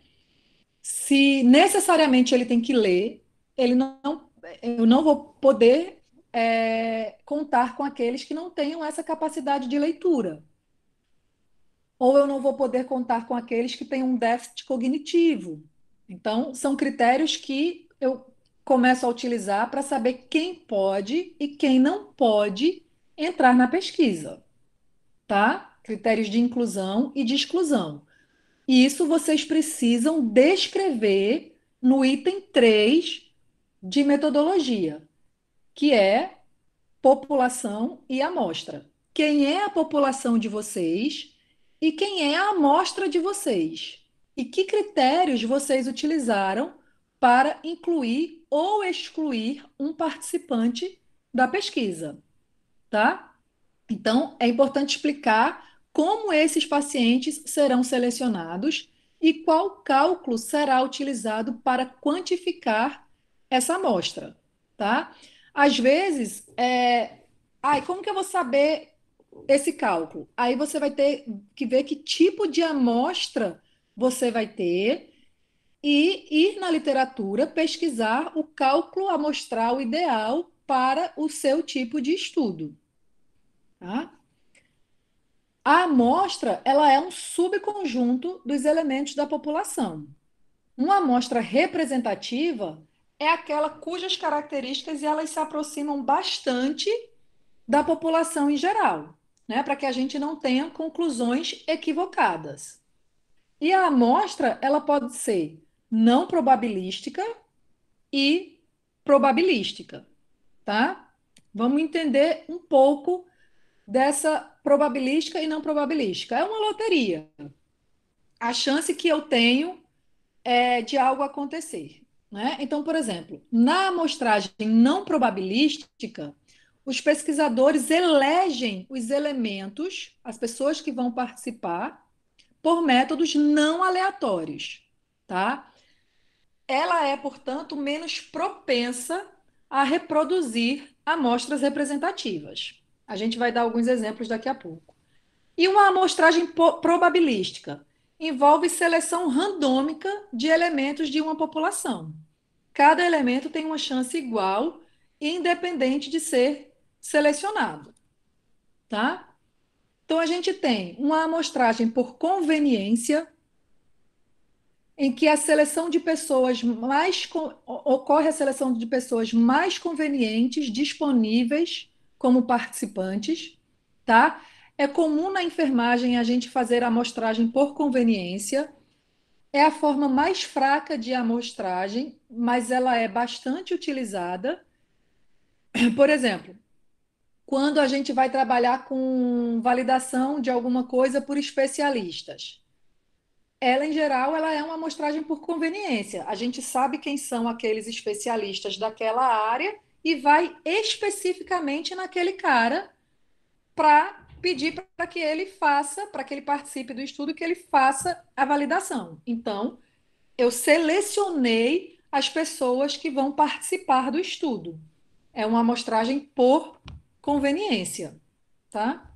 Se necessariamente ele tem que ler, ele não, eu não vou poder é, contar com aqueles que não tenham essa capacidade de leitura. Ou eu não vou poder contar com aqueles que têm um déficit cognitivo. Então, são critérios que eu começo a utilizar para saber quem pode e quem não pode entrar na pesquisa, tá? Critérios de inclusão e de exclusão. E isso vocês precisam descrever no item três de metodologia, que é população e amostra. Quem é a população de vocês e quem é a amostra de vocês? E que critérios vocês utilizaram para incluir ou excluir um participante da pesquisa, tá? Então, é importante explicar como esses pacientes serão selecionados e qual cálculo será utilizado para quantificar essa amostra, tá? Às vezes, é... ai, como que eu vou saber esse cálculo? Aí você vai ter que ver que tipo de amostra você vai ter e ir na literatura pesquisar o cálculo amostral ideal para o seu tipo de estudo, tá? A amostra, ela é um subconjunto dos elementos da população. Uma amostra representativa é aquela cujas características elas se aproximam bastante da população em geral, né? Para que a gente não tenha conclusões equivocadas. E a amostra, ela pode ser não probabilística e probabilística, tá? Vamos entender um pouco dessa probabilística e não probabilística. É uma loteria. A chance que eu tenho é de algo acontecer. né? Então, por exemplo, na amostragem não probabilística, os pesquisadores elegem os elementos, as pessoas que vão participar, por métodos não aleatórios, tá? Ela é, portanto, menos propensa a reproduzir amostras representativas. A gente vai dar alguns exemplos daqui a pouco. E uma amostragem probabilística envolve seleção randômica de elementos de uma população. Cada elemento tem uma chance igual, independente de ser selecionado, tá? Então a gente tem uma amostragem por conveniência, em que a seleção de pessoas mais ocorre a seleção de pessoas mais convenientes, disponíveis como participantes, tá? É comum na enfermagem a gente fazer a amostragem por conveniência. É a forma mais fraca de amostragem, mas ela é bastante utilizada. Por exemplo, quando a gente vai trabalhar com validação de alguma coisa por especialistas. Ela, em geral, ela é uma amostragem por conveniência. A gente sabe quem são aqueles especialistas daquela área e vai especificamente naquele cara para pedir para que ele faça, para que ele participe do estudo, que ele faça a validação. Então, eu selecionei as pessoas que vão participar do estudo. É uma amostragem por conveniência, tá?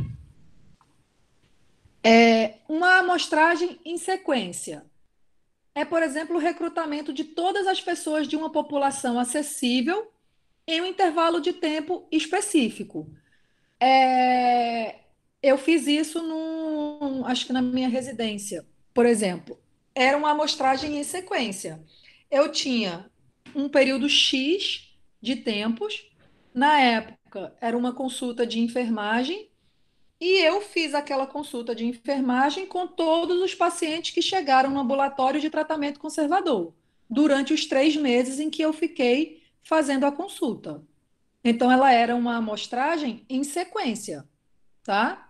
É uma amostragem em sequência. É, por exemplo, o recrutamento de todas as pessoas de uma população acessível em um intervalo de tempo específico. É, eu fiz isso num, acho que na minha residência, por exemplo. Era uma amostragem em sequência. Eu tinha um período X de tempos. Na época, era uma consulta de enfermagem e eu fiz aquela consulta de enfermagem com todos os pacientes que chegaram no ambulatório de tratamento conservador, durante os três meses em que eu fiquei fazendo a consulta. Então, ela era uma amostragem em sequência, tá?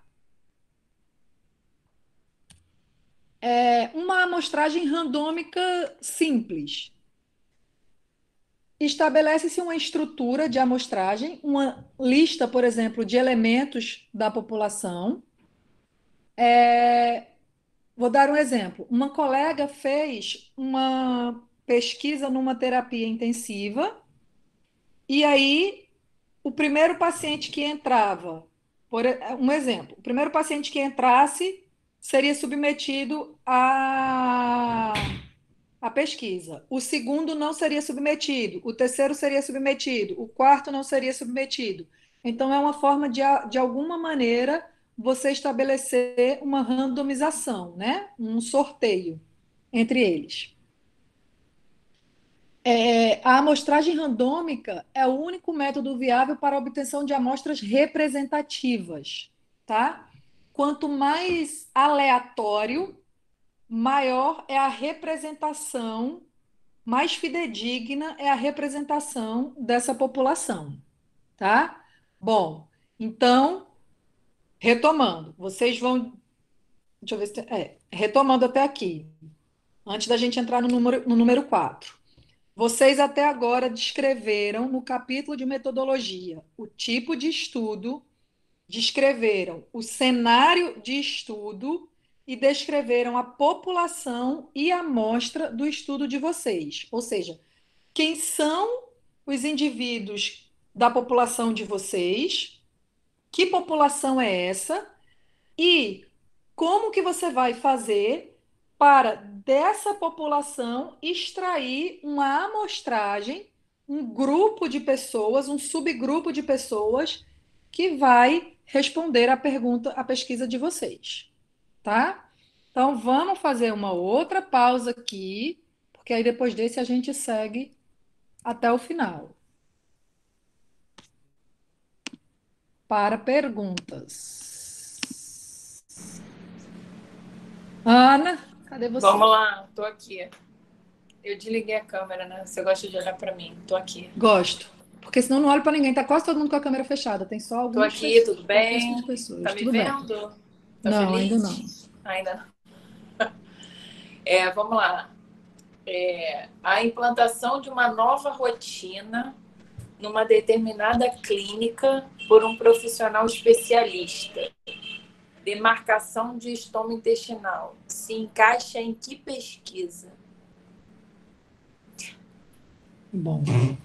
É uma amostragem randômica simples. Estabelece-se uma estrutura de amostragem, uma lista, por exemplo, de elementos da população. É, Vou dar um exemplo. Uma colega fez uma pesquisa numa terapia intensiva, e aí o primeiro paciente que entrava, por e- um exemplo, o primeiro paciente que entrasse seria submetido à, à pesquisa. O segundo não seria submetido, o terceiro seria submetido, o quarto não seria submetido. Então, é uma forma de, a- de alguma maneira, você estabelecer uma randomização, né? Um sorteio entre eles. É, a amostragem randômica é o único método viável para a obtenção de amostras representativas, tá? Quanto mais aleatório, maior é a representação, mais fidedigna é a representação dessa população, tá? Bom, então, retomando, vocês vão. Deixa eu ver se. É, retomando até aqui, antes da gente entrar no número, no número quatro. Vocês até agora descreveram no capítulo de metodologia o tipo de estudo, descreveram o cenário de estudo e descreveram a população e a amostra do estudo de vocês. Ou seja, quem são os indivíduos da população de vocês, que população é essa e como que você vai fazer para dessa população extrair uma amostragem, um grupo de pessoas, um subgrupo de pessoas que vai responder à pergunta, à pesquisa de vocês, tá? Então vamos fazer uma outra pausa aqui, porque aí depois desse a gente segue até o final. Para perguntas. Ana, cadê Vamos você? lá, tô aqui. Eu desliguei a câmera, né? Você gosta de olhar para mim. Tô aqui. Gosto. Porque senão não olho para ninguém. Tá quase todo mundo com a câmera fechada. Tem só Tô algumas aqui, pessoas, tudo pouquíssimas bem? Tá pessoas. me Tudo bem. vendo? Tá Não, ainda não. feliz? Ainda não. É, vamos lá. É, a implantação de uma nova rotina numa determinada clínica por um profissional especialista. Demarcação de estômago intestinal. Se encaixa em que pesquisa? Bom,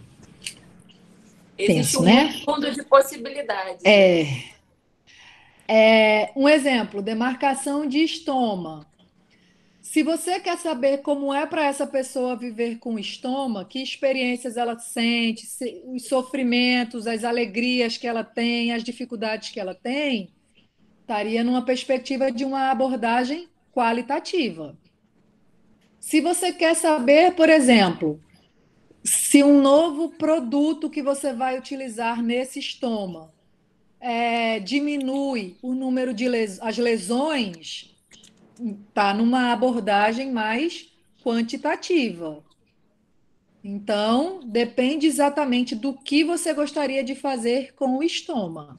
Existe penso, um né? mundo de possibilidades. É, é um exemplo, demarcação de estoma. Se você quer saber como é para essa pessoa viver com estoma, que experiências ela sente, se- os sofrimentos, as alegrias que ela tem, as dificuldades que ela tem, estaria numa perspectiva de uma abordagem qualitativa. Se você quer saber, por exemplo, se um novo produto que você vai utilizar nesse estoma é, diminui o número de les as lesões, está numa abordagem mais quantitativa. Então, depende exatamente do que você gostaria de fazer com o estômago.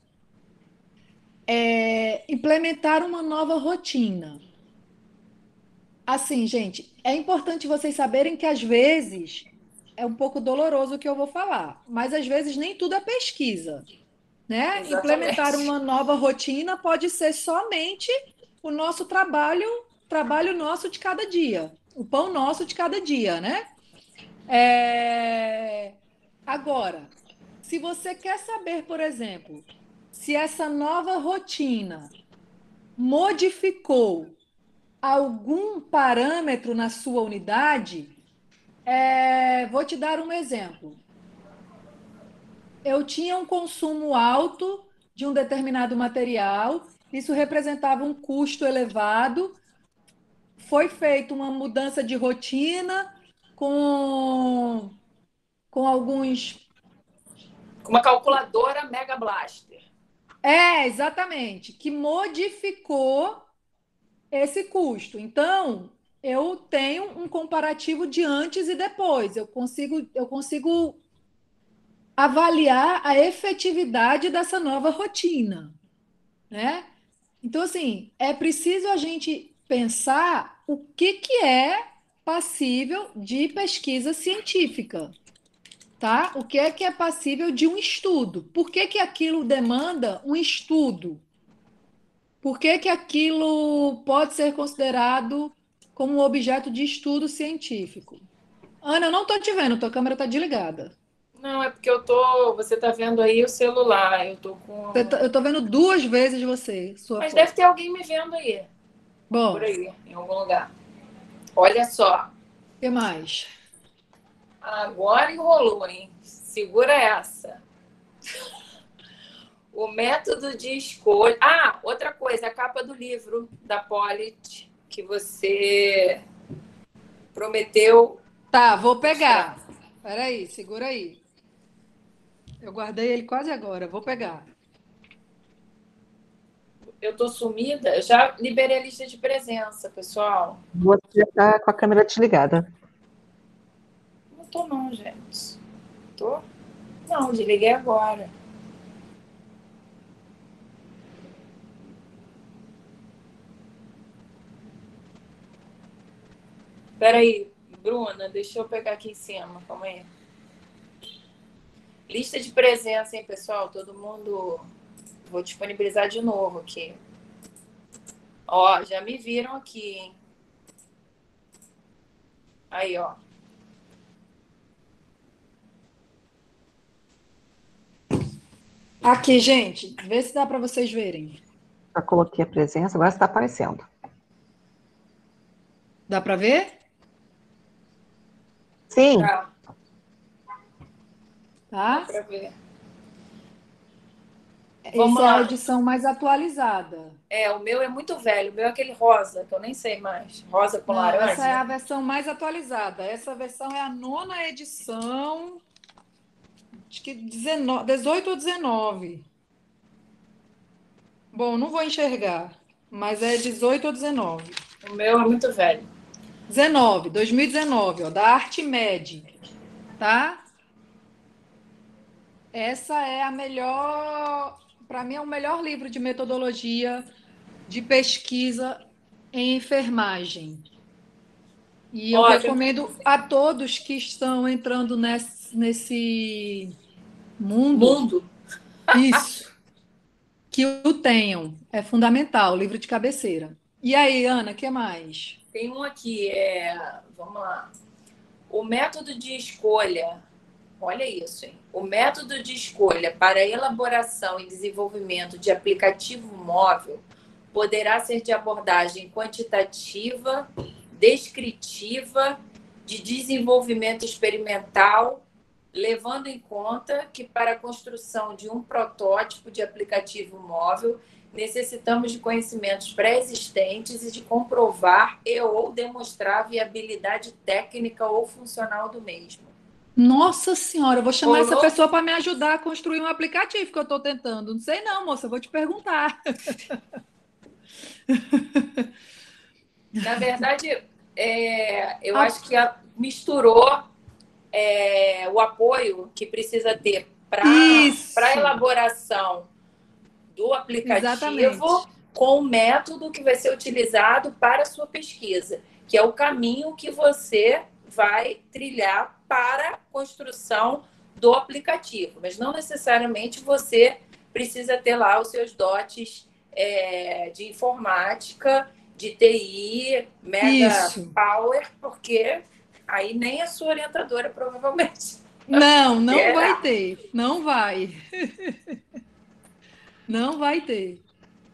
É, implementar uma nova rotina. Assim, gente, é importante vocês saberem que às vezes é um pouco doloroso o que eu vou falar, mas às vezes nem tudo é pesquisa, né? Implementar Exatamente. uma nova rotina pode ser somente o nosso trabalho, trabalho nosso de cada dia, o pão nosso de cada dia, né? É, Agora, se você quer saber, por exemplo, se essa nova rotina modificou algum parâmetro na sua unidade, é, vou te dar um exemplo. Eu tinha um consumo alto de um determinado material, isso representava um custo elevado. Foi feita uma mudança de rotina com, com alguns. Uma calculadora Mega Blaster. É, exatamente, que modificou esse custo. Então, eu tenho um comparativo de antes e depois. Eu consigo, eu consigo avaliar a efetividade dessa nova rotina, né? Então, assim, é preciso a gente pensar o que que é passível de pesquisa científica, tá? O que é que é passível de um estudo? Por que que aquilo demanda um estudo? Por que que aquilo pode ser considerado como um objeto de estudo científico? Ana, eu não estou te vendo, tua câmera está desligada. Não, é porque eu tô. Você tá vendo aí o celular. Eu tô Eu tô com. eu estou vendo duas vezes você, sua Mas deve foto. ter alguém me vendo aí. Por Bom, o aí, em algum lugar. Olha só. que mais? Agora enrolou, hein? Segura essa. O método de escolha. Ah, outra coisa, a capa do livro da Polit que você prometeu Tá, vou mostrar. pegar. Peraí, segura aí. Eu guardei ele quase agora, vou pegar. Eu tô sumida. Eu já liberei a lista de presença, pessoal. Você está com a câmera desligada. Não tô não, gente. Tô? Não, desliguei agora. Peraí, Bruna, deixa eu pegar aqui em cima. Calma aí. Lista de presença, hein, pessoal? Todo mundo. Vou disponibilizar de novo aqui. Ó, já me viram aqui, hein? Aí, ó. Aqui, gente, vê se dá para vocês verem. Já coloquei a presença, agora está aparecendo. Dá para ver? Sim, Tá, dá Tá? pra ver. Vamos Essa é a lá. edição mais atualizada. É, o meu é muito velho. O meu é aquele rosa, que eu nem sei mais. Rosa com Não, essa é laranja. a versão mais atualizada. Essa versão é a nona edição, acho que dezenove, dezoito ou dezenove. Bom, não vou enxergar, mas é dezoito ou dezenove. O meu é muito velho. dezenove, dois mil e dezenove, ó, da Artmed, tá? Essa é a melhor, para mim é o melhor livro de metodologia de pesquisa em enfermagem. E eu Olha, recomendo a todos que estão entrando nesse, nesse mundo, mundo. isso, que o tenham. É fundamental, livro de cabeceira. E aí, Ana, o que mais? Tem um aqui, é, vamos lá. O método de escolha, olha isso, hein? O método de escolha para a elaboração e desenvolvimento de aplicativo móvel poderá ser de abordagem quantitativa, descritiva, de desenvolvimento experimental, levando em conta que para a construção de um protótipo de aplicativo móvel necessitamos de conhecimentos pré-existentes e de comprovar e ou demonstrar a viabilidade técnica ou funcional do mesmo. Nossa Senhora, eu vou chamar essa Rolou? pessoa para me ajudar a construir um aplicativo que eu estou tentando. Não sei não, moça, eu vou te perguntar. Na verdade, é, eu Ah, acho que a- misturou é, o apoio que precisa ter para a isso, elaboração do exatamente. aplicativo com o método que vai ser utilizado para a sua pesquisa, que é o caminho que você vai trilhar para a construção do aplicativo. Mas não necessariamente você precisa ter lá os seus dotes é, de informática, de T I, mega Isso. power, porque aí nem a sua orientadora provavelmente Não, não vai terá. ter. Não vai. Não vai ter.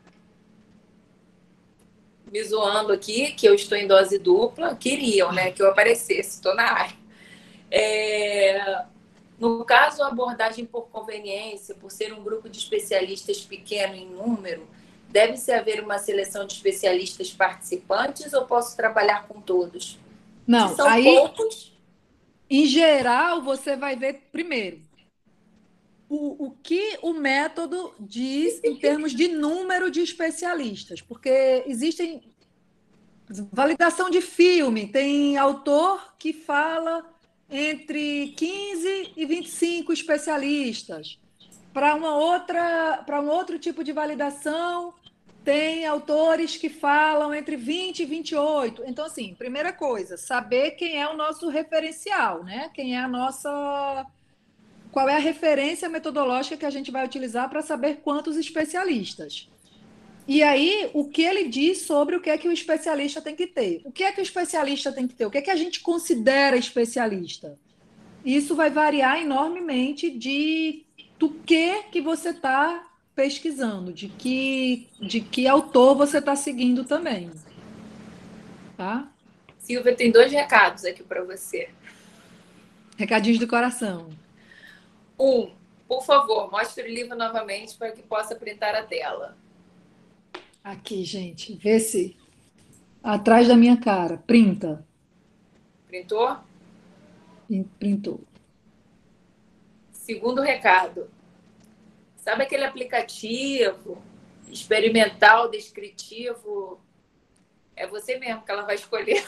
Me zoando aqui, que eu estou em dose dupla, queriam, né, que eu aparecesse, estou na área. É, no caso, a abordagem por conveniência, por ser um grupo de especialistas pequeno em número, deve-se haver uma seleção de especialistas participantes ou posso trabalhar com todos? Se Não, são aí, poucos, em geral, você vai ver primeiro o, o que o método diz em termos de número de especialistas, porque existem validação de filme, tem autor que fala entre quinze e vinte e cinco especialistas. Para uma outra, para um outro tipo de validação, tem autores que falam entre vinte e vinte e oito. Então, assim, primeira coisa, saber quem é o nosso referencial, né? Quem é a nossa. Qual é a referência metodológica que a gente vai utilizar para saber quantos especialistas. E aí, o que ele diz sobre o que é que o especialista tem que ter? O que é que o especialista tem que ter? O que é que a gente considera especialista? Isso vai variar enormemente de do que que você está pesquisando, de que, de que autor você está seguindo também, tá? Silvia tem dois recados aqui para você. Recadinhos do coração. Um, por favor, mostre o livro novamente para que possa printar a tela. Aqui, gente, vê se atrás da minha cara, printa. Printou? Printou. Segundo recado, sabe aquele aplicativo experimental, descritivo? É você mesmo que ela vai escolher.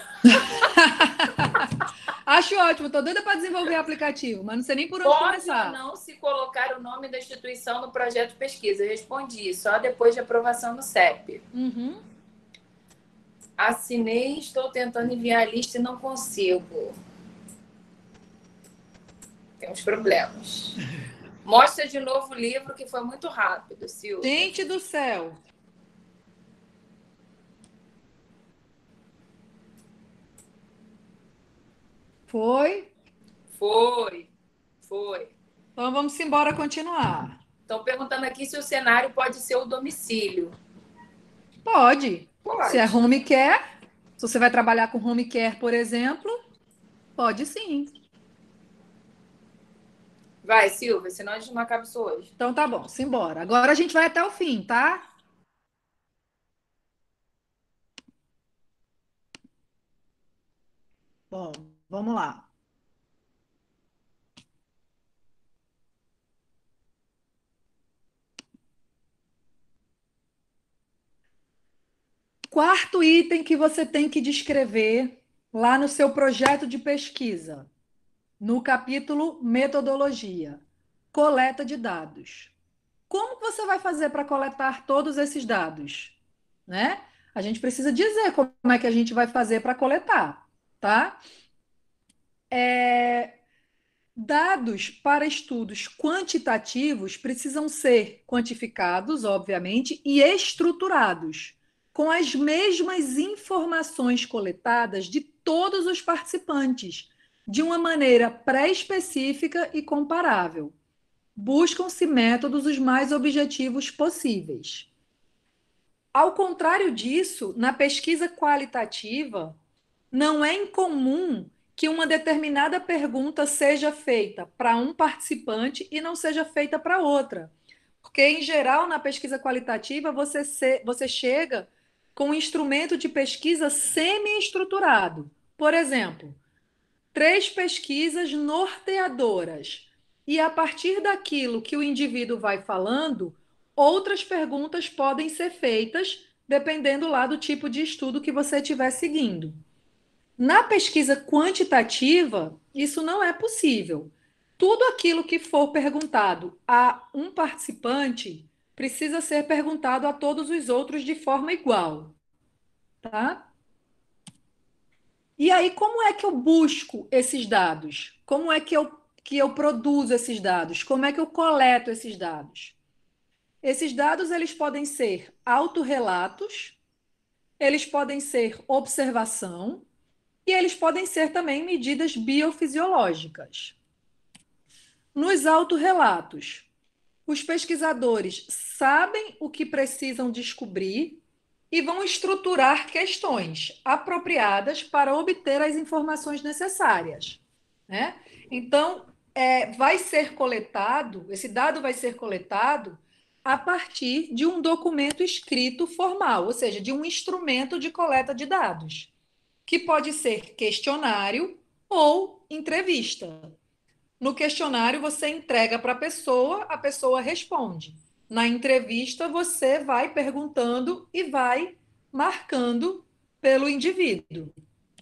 Acho ótimo, estou doida para desenvolver aplicativo, mas não sei nem por onde Pode ou começar. não se colocar o nome da instituição no projeto de pesquisa? Eu respondi, só depois de aprovação no C E P. Uhum. Assinei, estou tentando enviar a lista e não consigo. Temos problemas. Mostra de novo o livro, que foi muito rápido, Silvia. Gente do céu. Foi? Foi, foi. Então vamos embora continuar. Estão perguntando aqui se o cenário pode ser o domicílio. Pode. Se é Pode. home care, se você vai trabalhar com home care, por exemplo, pode sim. Vai, Silvia, senão a gente não acaba isso hoje. Então tá bom, simbora. Agora a gente vai até o fim, tá? Bom, vamos lá. Quarto item que você tem que descrever lá no seu projeto de pesquisa, no capítulo Metodologia, coleta de dados. Como você vai fazer para coletar todos esses dados? Né? A gente precisa dizer como é que a gente vai fazer para coletar. tá? É, dados para estudos quantitativos precisam ser quantificados, obviamente, e estruturados, com as mesmas informações coletadas de todos os participantes, de uma maneira pré-específica e comparável. Buscam-se métodos os mais objetivos possíveis. Ao contrário disso, na pesquisa qualitativa, não é incomum que uma determinada pergunta seja feita para um participante e não seja feita para outra. Porque, em geral, na pesquisa qualitativa, você, se, você chega com um instrumento de pesquisa semi-estruturado. Por exemplo, três pesquisas norteadoras. E a partir daquilo que o indivíduo vai falando, outras perguntas podem ser feitas, dependendo lá do tipo de estudo que você estiver seguindo. Na pesquisa quantitativa, isso não é possível. Tudo aquilo que for perguntado a um participante precisa ser perguntado a todos os outros de forma igual, tá? E aí, como é que eu busco esses dados? Como é que eu, que eu produzo esses dados? Como é que eu coleto esses dados? Esses dados eles podem ser autorrelatos, eles podem ser observação e eles podem ser também medidas biofisiológicas. Nos autorrelatos, os pesquisadores sabem o que precisam descobrir e vão estruturar questões apropriadas para obter as informações necessárias, né? Então, é, vai ser coletado, esse dado vai ser coletado a partir de um documento escrito formal, ou seja, de um instrumento de coleta de dados, que pode ser questionário ou entrevista. No questionário, você entrega para a pessoa, a pessoa responde. Na entrevista, você vai perguntando e vai marcando pelo indivíduo.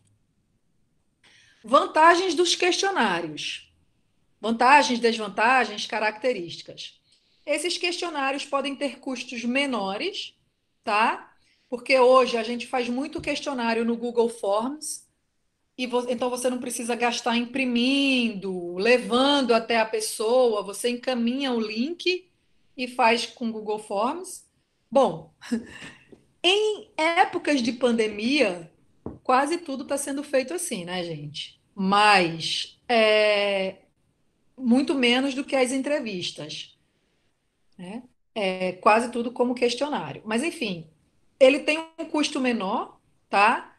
Vantagens dos questionários. Vantagens, desvantagens, características. Esses questionários podem ter custos menores, tá? Porque hoje a gente faz muito questionário no Google Forms, e vo- então você não precisa gastar imprimindo, levando até a pessoa, você encaminha o link e faz com Google Forms. Bom, em épocas de pandemia, quase tudo está sendo feito assim, né, gente? Mas é, muito menos do que as entrevistas, né? É quase tudo como questionário. Mas, enfim, ele tem um custo menor, tá?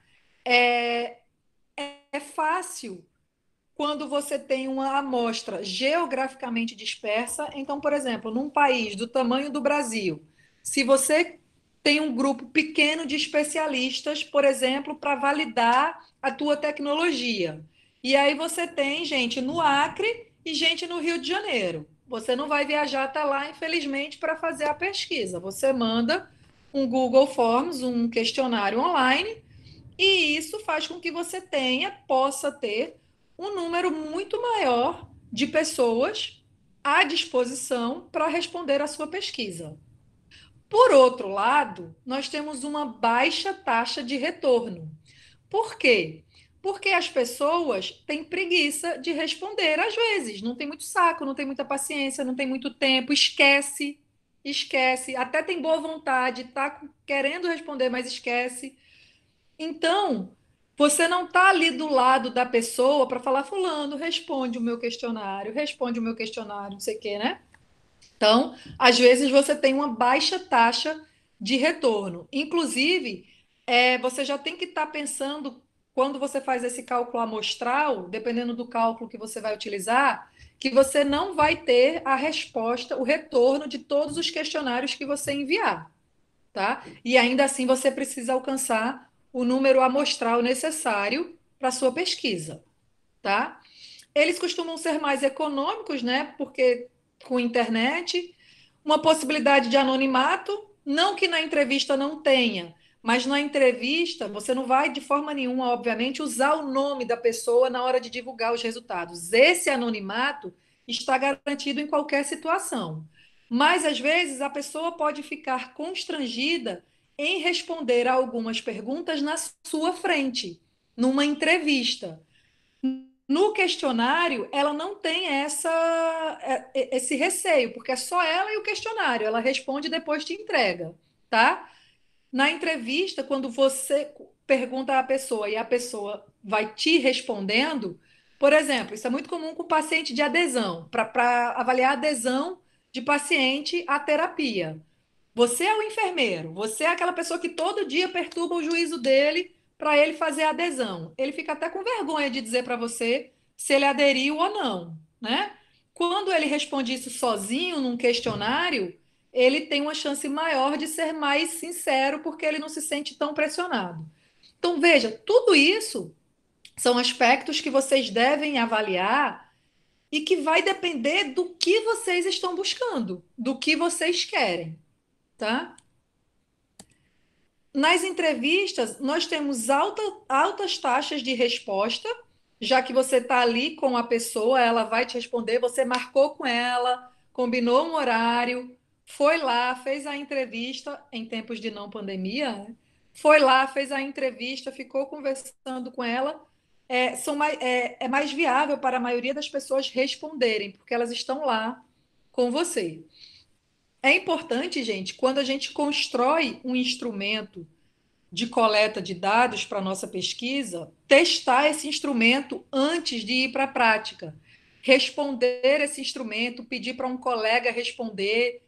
É, é fácil quando você tem uma amostra geograficamente dispersa. Então, por exemplo, num país do tamanho do Brasil, se você tem um grupo pequeno de especialistas, por exemplo, para validar a tua tecnologia, e aí você tem gente no Acre e gente no Rio de Janeiro. Você não vai viajar até lá, infelizmente, para fazer a pesquisa. Você manda um Google Forms, um questionário online, e isso faz com que você tenha, possa ter um número muito maior de pessoas à disposição para responder à sua pesquisa. Por outro lado, nós temos uma baixa taxa de retorno. Por quê? Porque as pessoas têm preguiça de responder às vezes, não tem muito saco, não tem muita paciência, não tem muito tempo, esquece, esquece, até tem boa vontade, está querendo responder, mas esquece. Então, você não está ali do lado da pessoa para falar, fulano, responde o meu questionário, responde o meu questionário, não sei o quê, né? Então, às vezes você tem uma baixa taxa de retorno. Inclusive, é, você já tem que estar pensando, quando você faz esse cálculo amostral, dependendo do cálculo que você vai utilizar, que você não vai ter a resposta, o retorno de todos os questionários que você enviar, tá? E ainda assim você precisa alcançar o número amostral necessário para a sua pesquisa, tá? Eles costumam ser mais econômicos, né? Porque com internet, uma possibilidade de anonimato, não que na entrevista não tenha, mas na entrevista você não vai de forma nenhuma, obviamente, usar o nome da pessoa na hora de divulgar os resultados. Esse anonimato está garantido em qualquer situação. Mas às vezes a pessoa pode ficar constrangida em responder a algumas perguntas na sua frente. numa entrevista. No questionário, ela não tem essa, é, é, esse receio, porque é só ela e o questionário. Ela responde e depois te entrega, tá? Na entrevista, quando você pergunta à pessoa e a pessoa vai te respondendo, por exemplo, isso é muito comum com paciente de adesão, para avaliar a adesão de paciente à terapia. Você é o enfermeiro, você é aquela pessoa que todo dia perturba o juízo dele para ele fazer a adesão. Ele fica até com vergonha de dizer para você se ele aderiu ou não, né? Quando ele responde isso sozinho num questionário, ele tem uma chance maior de ser mais sincero porque ele não se sente tão pressionado. Então, veja, tudo isso são aspectos que vocês devem avaliar e que vai depender do que vocês estão buscando, do que vocês querem, tá? Nas entrevistas, nós temos alta, altas taxas de resposta, já que você está ali com a pessoa, ela vai te responder, você marcou com ela, combinou um horário, foi lá, fez a entrevista em tempos de não pandemia, né? Foi lá, fez a entrevista, ficou conversando com ela. É, são mais, é, é mais viável para a maioria das pessoas responderem, porque elas estão lá com você. É importante, gente, quando a gente constrói um instrumento de coleta de dados para a nossa pesquisa, testar esse instrumento antes de ir para a prática. Responder esse instrumento, pedir para um colega responder,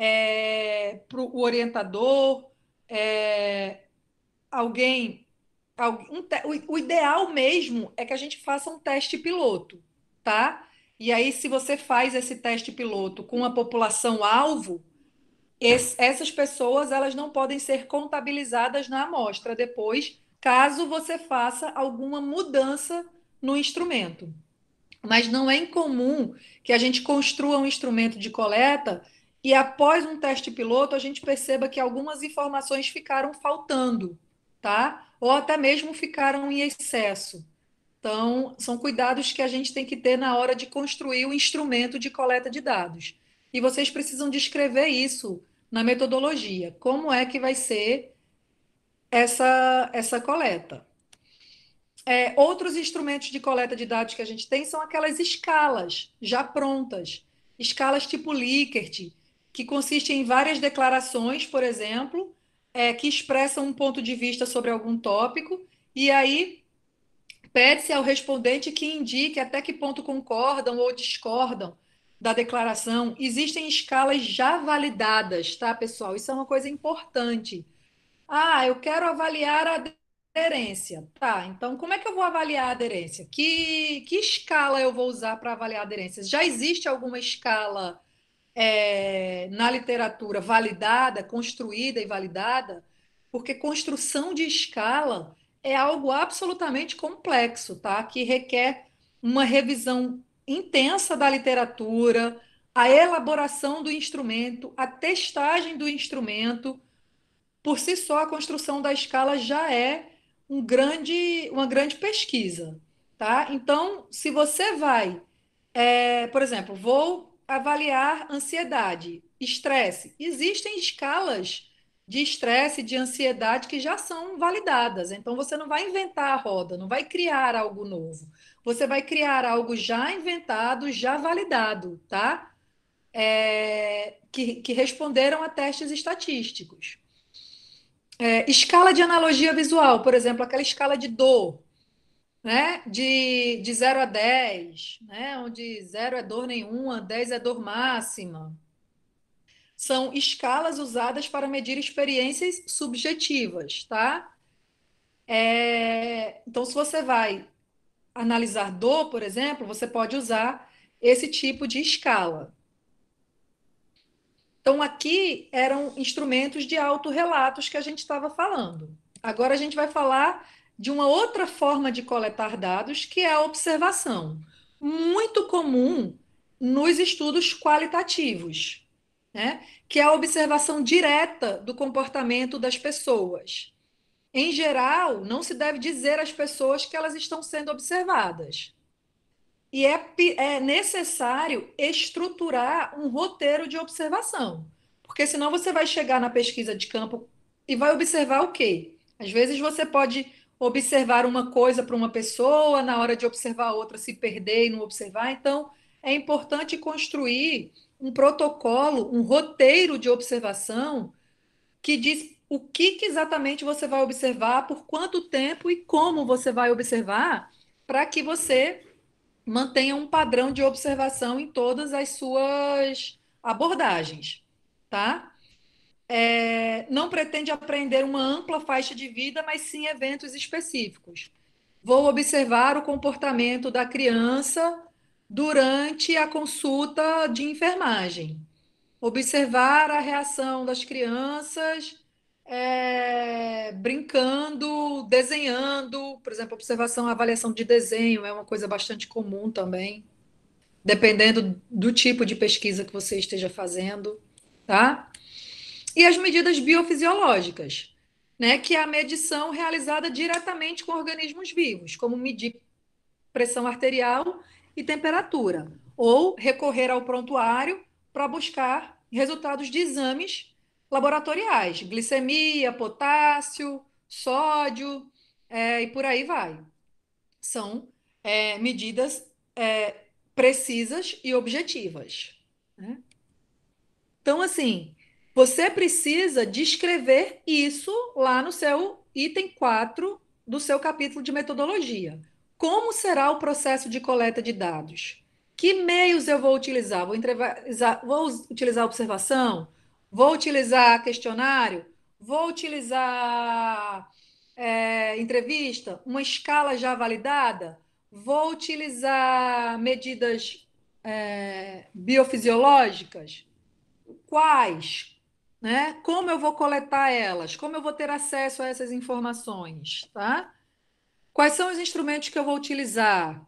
é, para o orientador, é, alguém. alguém um te- o, o ideal mesmo é que a gente faça um teste piloto, tá? E aí, se você faz esse teste piloto com a população alvo, esse- essas pessoas elas não podem ser contabilizadas na amostra depois, caso você faça alguma mudança no instrumento. Mas não é incomum que a gente construa um instrumento de coleta e após um teste piloto a gente perceba que algumas informações ficaram faltando, tá? Ou até mesmo ficaram em excesso. Então, são cuidados que a gente tem que ter na hora de construir o instrumento de coleta de dados. E vocês precisam descrever isso na metodologia. Como é que vai ser essa, essa coleta? É, outros instrumentos de coleta de dados que a gente tem são aquelas escalas já prontas, escalas tipo Likert, que consistem em várias declarações, por exemplo, é, que expressam um ponto de vista sobre algum tópico, e aí pede-se ao respondente que indique até que ponto concordam ou discordam da declaração. Existem escalas já validadas, tá, pessoal? Isso é uma coisa importante. Ah, eu quero avaliar a aderência. Tá, então como é que eu vou avaliar a aderência? Que, que escala eu vou usar para avaliar a aderência? Já existe alguma escala é, na literatura validada, construída e validada? Porque construção de escala é algo absolutamente complexo, tá? Que requer uma revisão intensa da literatura, a elaboração do instrumento, a testagem do instrumento. Por si só, a construção da escala já é um grande, uma grande pesquisa, tá? Então, se você vai, é, por exemplo, vou avaliar ansiedade, estresse. Existem escalas de estresse, de ansiedade que já são validadas. Então, você não vai inventar a roda, não vai criar algo novo. Você vai criar algo já inventado, já validado, tá? É, que, que responderam a testes estatísticos. É, escala de analogia visual, por exemplo, aquela escala de dor, né? De, de zero a dez, né? Onde zero é dor nenhuma, dez é dor máxima. São escalas usadas para medir experiências subjetivas, tá? É, então, se você vai analisar dor, por exemplo, você pode usar esse tipo de escala. Então, aqui eram instrumentos de autorrelatos que a gente estava falando. Agora a gente vai falar de uma outra forma de coletar dados, que é a observação, muito comum nos estudos qualitativos, né? Que é a observação direta do comportamento das pessoas. Em geral, não se deve dizer às pessoas que elas estão sendo observadas. E é, é necessário estruturar um roteiro de observação, porque senão você vai chegar na pesquisa de campo e vai observar o quê? Às vezes você pode observar uma coisa para uma pessoa, na hora de observar outra, se perder e não observar. Então, é importante construir um protocolo, um roteiro de observação que diz o que, que exatamente você vai observar, por quanto tempo e como você vai observar, para que você mantenha um padrão de observação em todas as suas abordagens, tá? É, não pretende aprender uma ampla faixa de vida, mas sim eventos específicos. Vou observar o comportamento da criança durante a consulta de enfermagem. Observar a reação das crianças é, brincando, desenhando. Por exemplo, observação, avaliação de desenho é uma coisa bastante comum também, dependendo do tipo de pesquisa que você esteja fazendo, tá? E as medidas biofisiológicas, né, que é a medição realizada diretamente com organismos vivos, como medir pressão arterial e temperatura, ou recorrer ao prontuário para buscar resultados de exames laboratoriais, glicemia, potássio, sódio, é, e por aí vai. São é, medidas é, precisas e objetivas, né? Então, assim, você precisa descrever isso lá no seu item quatro do seu capítulo de metodologia. Como será o processo de coleta de dados? Que meios eu vou utilizar? Vou, entrevistar, vou utilizar observação? Vou utilizar questionário? Vou utilizar é, entrevista? Uma escala já validada? Vou utilizar medidas é, biofisiológicas? Quais? Né? Como eu vou coletar elas? Como eu vou ter acesso a essas informações? Tá? Quais são os instrumentos que eu vou utilizar?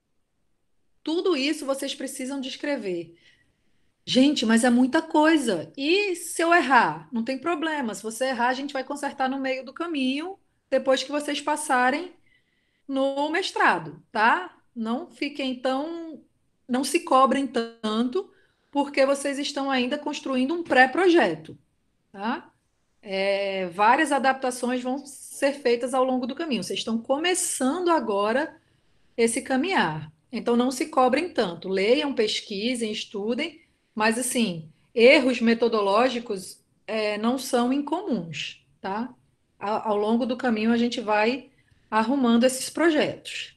Tudo isso vocês precisam descrever. Gente, mas é muita coisa. E se eu errar? Não tem problema. Se você errar, a gente vai consertar no meio do caminho, depois que vocês passarem no mestrado, tá? Não fiquem tão. Não se cobrem tanto, porque vocês estão ainda construindo um pré-projeto, tá? É, várias adaptações vão ser feitas ao longo do caminho. Vocês estão começando agora esse caminhar. Então, não se cobrem tanto. Leiam, pesquisem, estudem, mas, assim, erros metodológicos é, não são incomuns, tá? Ao, ao longo do caminho, a gente vai arrumando esses projetos.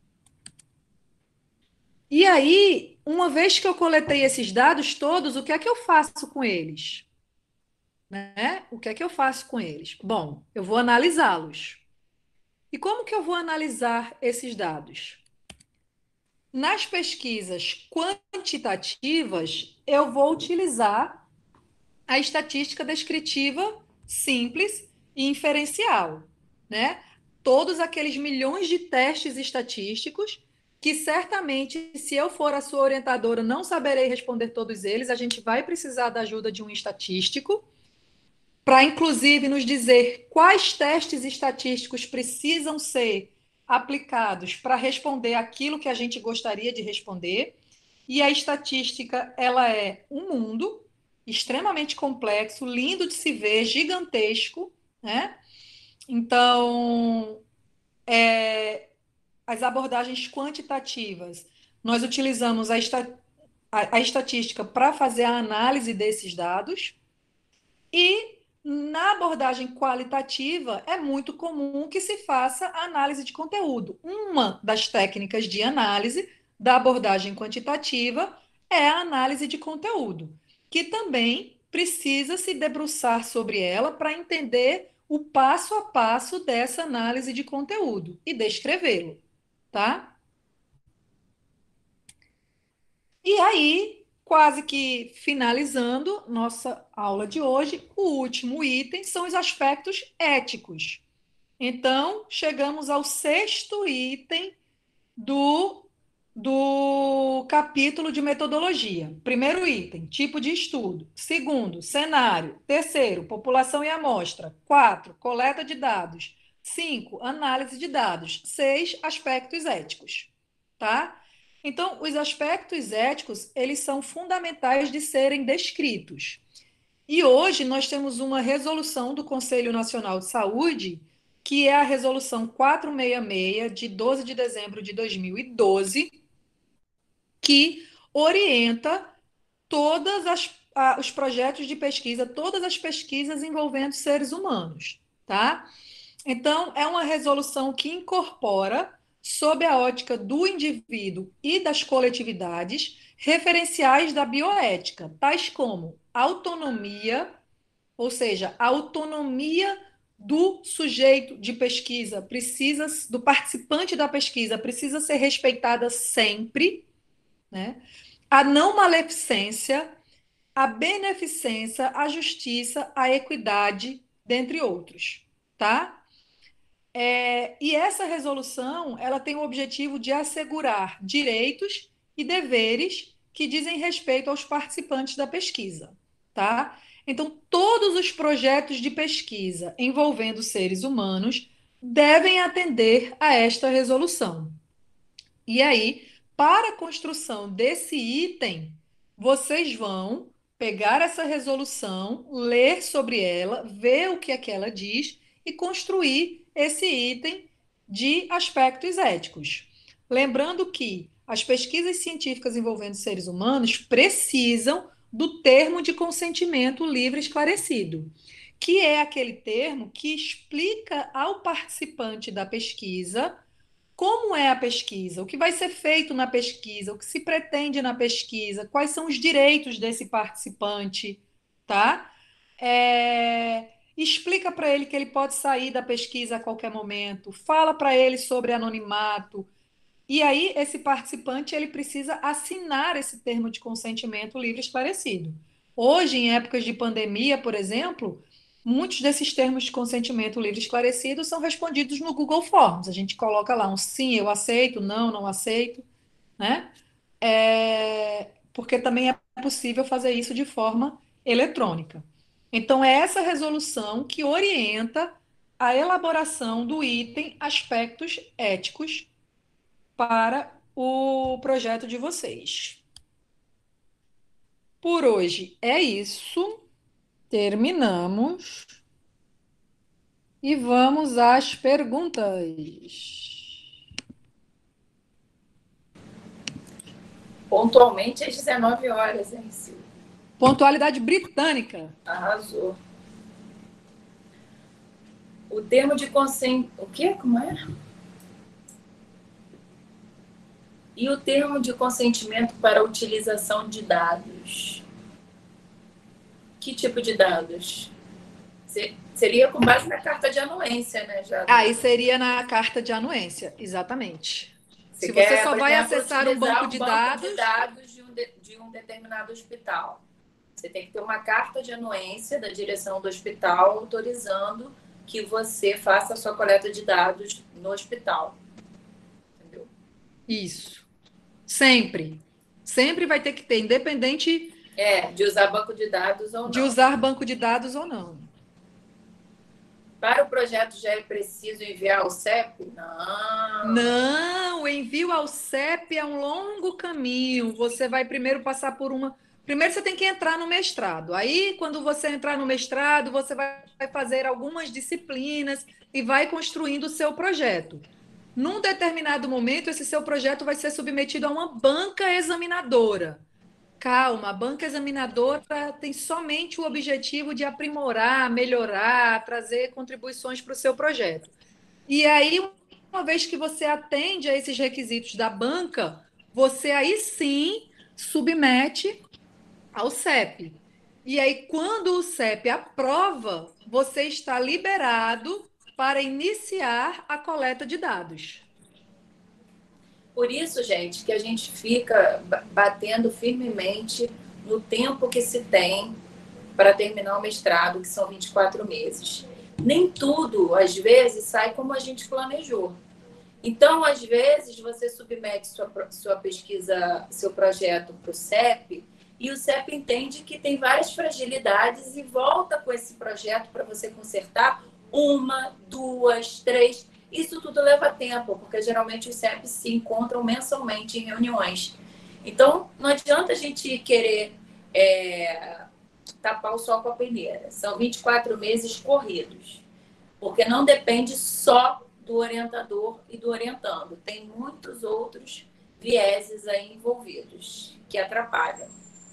E aí, uma vez que eu coletei esses dados todos, o que é que eu faço com eles? Né? O que é que eu faço com eles? Bom, eu vou analisá-los. E como que eu vou analisar esses dados? Nas pesquisas quantitativas, eu vou utilizar a estatística descritiva simples e inferencial, né? Todos aqueles milhões de testes estatísticos que certamente, se eu for a sua orientadora, não saberei responder todos eles, a gente vai precisar da ajuda de um estatístico para, inclusive, nos dizer quais testes estatísticos precisam ser aplicados para responder aquilo que a gente gostaria de responder. E a estatística, ela é um mundo extremamente complexo, lindo de se ver, gigantesco, né? Então, é, as abordagens quantitativas, nós utilizamos a, esta, a, a estatística para fazer a análise desses dados e na abordagem qualitativa, é muito comum que se faça a análise de conteúdo. Uma das técnicas de análise da abordagem quantitativa é a análise de conteúdo, que também precisa se debruçar sobre ela para entender o passo a passo dessa análise de conteúdo e descrevê-lo, tá? E aí, quase que finalizando nossa aula de hoje, o último item são os aspectos éticos. Então, chegamos ao sexto item do, do capítulo de metodologia. Primeiro item, tipo de estudo. Segundo, cenário. Terceiro, população e amostra. Quatro, coleta de dados. Cinco, análise de dados. Seis, aspectos éticos. Tá? Então, os aspectos éticos, eles são fundamentais de serem descritos. E hoje nós temos uma resolução do Conselho Nacional de Saúde que é a Resolução quatrocentos e sessenta e seis, de doze de dezembro de dois mil e doze, que orienta todas as, a, os projetos de pesquisa, todas as pesquisas envolvendo seres humanos, tá? Então, é uma resolução que incorpora, sob a ótica do indivíduo e das coletividades, referenciais da bioética, tais como autonomia, ou seja, a autonomia do sujeito de pesquisa precisa, do participante da pesquisa precisa ser respeitada sempre, né? A não maleficência, a beneficência, a justiça, a equidade, dentre outros, tá? É, e essa resolução, ela tem o objetivo de assegurar direitos e deveres que dizem respeito aos participantes da pesquisa, tá? Então, todos os projetos de pesquisa envolvendo seres humanos devem atender a esta resolução. E aí, para a construção desse item, vocês vão pegar essa resolução, ler sobre ela, ver o que é que ela diz e construir esse item de aspectos éticos. Lembrando que as pesquisas científicas envolvendo seres humanos precisam do termo de consentimento livre esclarecido, que é aquele termo que explica ao participante da pesquisa como é a pesquisa, o que vai ser feito na pesquisa, o que se pretende na pesquisa, quais são os direitos desse participante, tá? É, explica para ele que ele pode sair da pesquisa a qualquer momento, fala para ele sobre anonimato, e aí esse participante ele precisa assinar esse termo de consentimento livre e esclarecido. Hoje, em épocas de pandemia, por exemplo, muitos desses termos de consentimento livre e esclarecido são respondidos no Google Forms. A gente coloca lá um sim, eu aceito, não, não aceito, né? É, porque também é possível fazer isso de forma eletrônica. Então, é essa resolução que orienta a elaboração do item aspectos éticos para o projeto de vocês. Por hoje é isso. Terminamos. E vamos às perguntas. Pontualmente às dezenove horas, hein, Silvia? Pontualidade britânica. Arrasou. O termo de consentimento... O quê? Como é? E o termo de consentimento para a utilização de dados? Que tipo de dados? Seria com base na carta de anuência, né? Já... Aí seria na carta de anuência, exatamente. Você Se quer, você só por vai exemplo, acessar um banco utilizar de um banco dados... de dados de um, de, de um determinado hospital. Você tem que ter uma carta de anuência da direção do hospital autorizando que você faça a sua coleta de dados no hospital. Entendeu? Isso. Sempre. Sempre vai ter que ter, independente... É, de usar banco de dados ou não. De usar banco de dados ou não. Para o projeto já é preciso enviar o C E P? Não. Não, o envio ao C E P é um longo caminho. Você vai primeiro passar por uma... Primeiro você tem que entrar no mestrado. Aí, quando você entrar no mestrado, você vai fazer algumas disciplinas e vai construindo o seu projeto. Num determinado momento, esse seu projeto vai ser submetido a uma banca examinadora. Calma, a banca examinadora tem somente o objetivo de aprimorar, melhorar, trazer contribuições para o seu projeto. E aí, uma vez que você atende a esses requisitos da banca, você aí sim submete ao C E P. E aí, quando o C E P aprova, você está liberado para iniciar a coleta de dados. Por isso, gente, que a gente fica batendo firmemente no tempo que se tem para terminar o mestrado, que são vinte e quatro meses. Nem tudo, às vezes, sai como a gente planejou. Então, às vezes, você submete sua, sua pesquisa, seu projeto para o C E P, e o C E P entende que tem várias fragilidades e volta com esse projeto para você consertar uma, duas, três... Isso tudo leva tempo, porque geralmente os C E Ps se encontram mensalmente em reuniões. Então, não adianta a gente querer é, tapar o sol com a peneira. São vinte e quatro meses corridos. porque não depende só do orientador e do orientando. Tem muitos outros vieses aí envolvidos que atrapalham.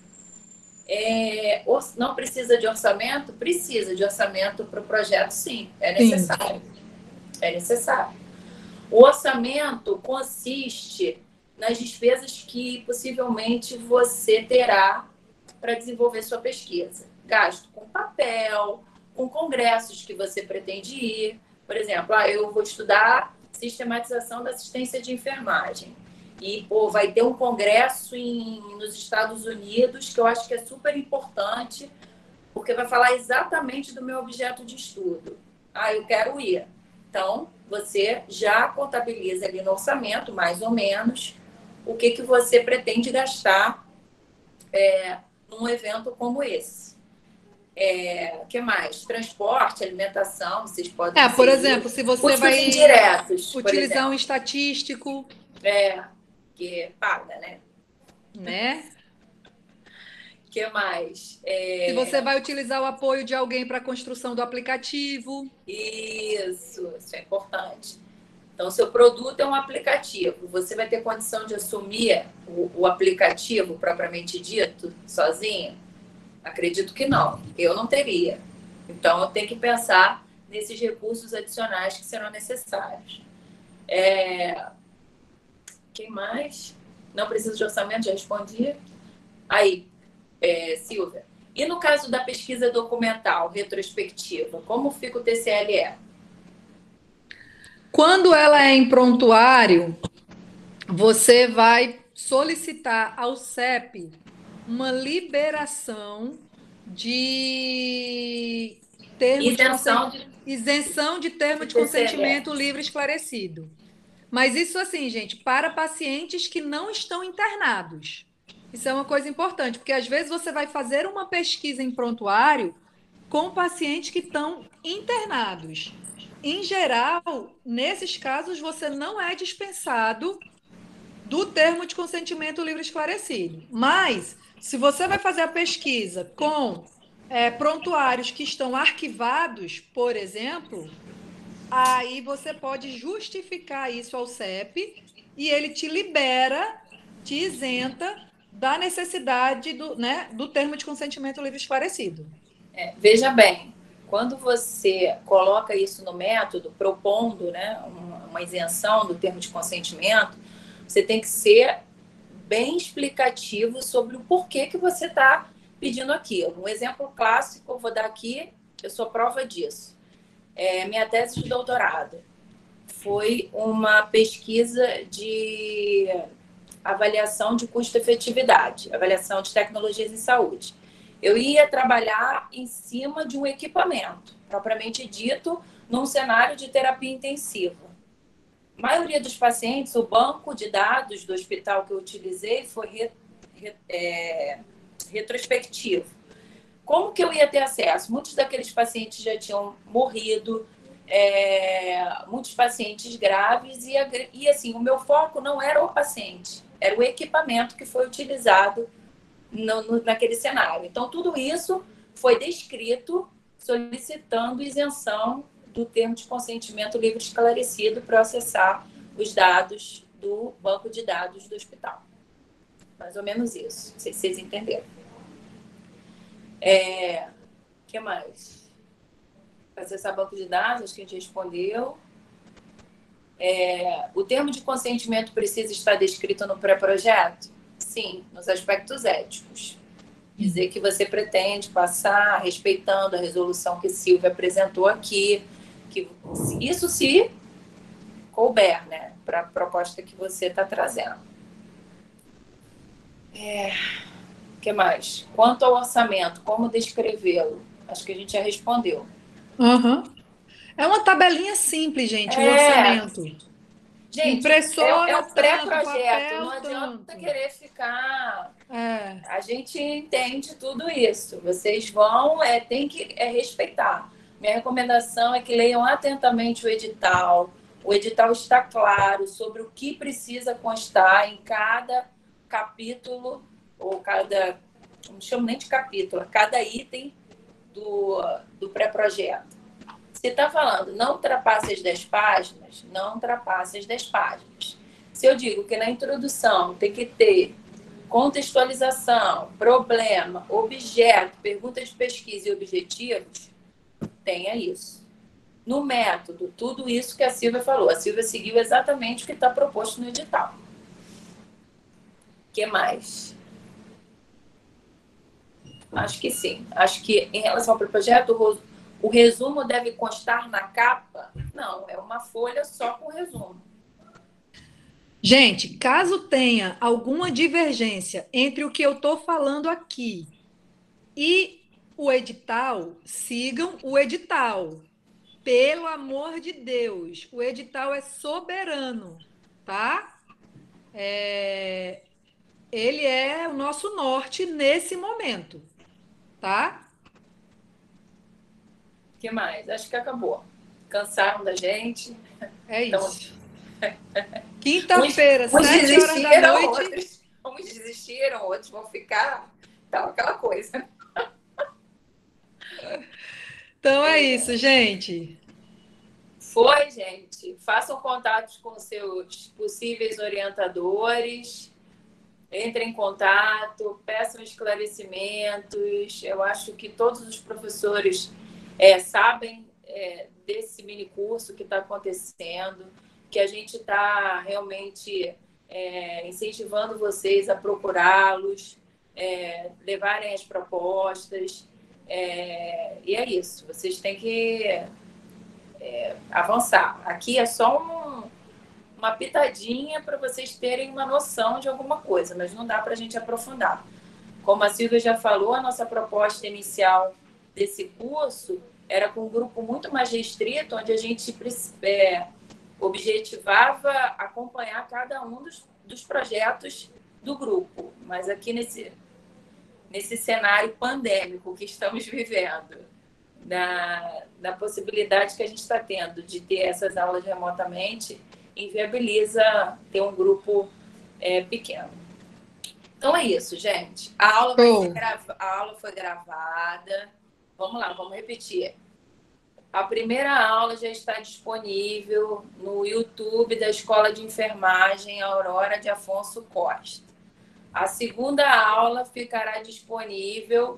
É, não precisa de orçamento? Precisa de orçamento para o projeto, sim. É necessário. Sim. É necessário. O orçamento consiste nas despesas que possivelmente você terá para desenvolver sua pesquisa. Gasto com papel, com congressos que você pretende ir. Por exemplo, ah, eu vou estudar sistematização da assistência de enfermagem. E pô, vai ter um congresso em, nos Estados Unidos que eu acho que é super importante, porque vai falar exatamente do meu objeto de estudo. Ah, eu quero ir. Então, você já contabiliza ali no orçamento, mais ou menos, o que, que você pretende gastar é, num evento como esse. É, o que mais? Transporte, alimentação, vocês podem É, por exemplo, se você custos vai indiretos, utilizar um estatístico... É, que paga, né? Né? O que mais? É... Se você vai utilizar o apoio de alguém para a construção do aplicativo. Isso, isso é importante. Então, seu produto é um aplicativo. Você vai ter condição de assumir o, o aplicativo propriamente dito, sozinho? Acredito que não. Eu não teria. Então, eu tenho que pensar nesses recursos adicionais que serão necessários. É... Quem mais? Não precisa de orçamento, já respondi. Aí, é, Silvia. E no caso da pesquisa documental, retrospectiva, como fica o T C L E? Quando ela é em prontuário, você vai solicitar ao C E P uma liberação de termo isenção de, de isenção de termo de consentimento livre esclarecido. Mas isso assim, gente, para pacientes que não estão internados. Isso é uma coisa importante, porque às vezes você vai fazer uma pesquisa em prontuário com pacientes que estão internados. Em geral, nesses casos, você não é dispensado do termo de consentimento livre esclarecido. Mas, se você vai fazer a pesquisa com é, prontuários que estão arquivados, por exemplo, aí você pode justificar isso ao C E P e ele te libera, te isenta da necessidade do, né, do termo de consentimento livre esclarecido. É, veja bem, quando você coloca isso no método, propondo, né, uma, uma isenção do termo de consentimento, você tem que ser bem explicativo sobre o porquê que você está pedindo aquilo. Um exemplo clássico eu vou dar aqui, eu sou prova disso. É, minha tese de doutorado foi uma pesquisa de avaliação de custo-efetividade, avaliação de tecnologias em saúde. Eu ia trabalhar em cima de um equipamento, propriamente dito, num cenário de terapia intensiva. A maioria dos pacientes, o banco de dados do hospital que eu utilizei foi re, re, é, retrospectivo. Como que eu ia ter acesso? Muitos daqueles pacientes já tinham morrido, é, muitos pacientes graves, e, e assim, o meu foco não era o paciente, era o equipamento que foi utilizado no, no, naquele cenário. Então, tudo isso foi descrito solicitando isenção do termo de consentimento livre esclarecido para acessar os dados do banco de dados do hospital. Mais ou menos isso. Não sei se vocês entenderam. É, o que mais? Para acessar banco de dados, acho que a gente respondeu. É, o termo de consentimento precisa estar descrito no pré-projeto? Sim, nos aspectos éticos. Dizer que você pretende passar respeitando a resolução que Silvia apresentou aqui, que isso se couber, né, para a proposta que você está trazendo. É, o que mais? Quanto ao orçamento, como descrevê-lo? Acho que a gente já respondeu. Uhum. É uma tabelinha simples, gente, o é, orçamento. Gente, impressora, é, é o pré-projeto, não adianta querer ficar... É. A gente entende tudo isso. Vocês vão, é, tem que é, respeitar. Minha recomendação é que leiam atentamente o edital. O edital está claro sobre o que precisa constar em cada capítulo, ou cada, não chamo nem de capítulo, cada item do, do pré-projeto. Se está falando não ultrapasse as dez páginas, não ultrapasse as dez páginas. Se eu digo que na introdução tem que ter contextualização, problema, objeto, pergunta de pesquisa e objetivos, tenha isso. No método, tudo isso que a Silvia falou. A Silvia seguiu exatamente o que está proposto no edital. O que mais? Acho que sim. Acho que em relação ao projeto, o resumo deve constar na capa? Não, é uma folha só com resumo. Gente, caso tenha alguma divergência entre o que eu estou falando aqui e o edital, sigam o edital. Pelo amor de Deus, o edital é soberano, tá? É... Ele é o nosso norte nesse momento, tá? O que mais? Acho que acabou. Cansaram da gente. É Então, isso. Quinta-feira, uns, uns sete horas da noite. Outros, uns desistiram, outros vão ficar. Então, aquela coisa. Então é isso, gente. Foi, gente. Façam contatos com seus possíveis orientadores. Entrem em contato, peçam esclarecimentos. Eu acho que todos os professores é, sabem é, desse mini curso que está acontecendo, que a gente está realmente é, incentivando vocês a procurá-los, é, levarem as propostas. É, e é isso. Vocês têm que é, avançar. Aqui é só um uma pitadinha para vocês terem uma noção de alguma coisa, mas não dá para a gente aprofundar. Como a Silvia já falou, a nossa proposta inicial desse curso era com um grupo muito mais restrito, onde a gente é, objetivava acompanhar cada um dos, dos projetos do grupo. Mas aqui nesse, nesse cenário pandêmico que estamos vivendo, na, na possibilidade que a gente está tendo de ter essas aulas remotamente, inviabiliza ter um grupo é, pequeno. Então é isso, gente. A aula, vai ser grava... a aula foi gravada. Vamos lá, vamos repetir. A primeira aula já está disponível no YouTube da Escola de Enfermagem Aurora de Afonso Costa. A segunda aula ficará disponível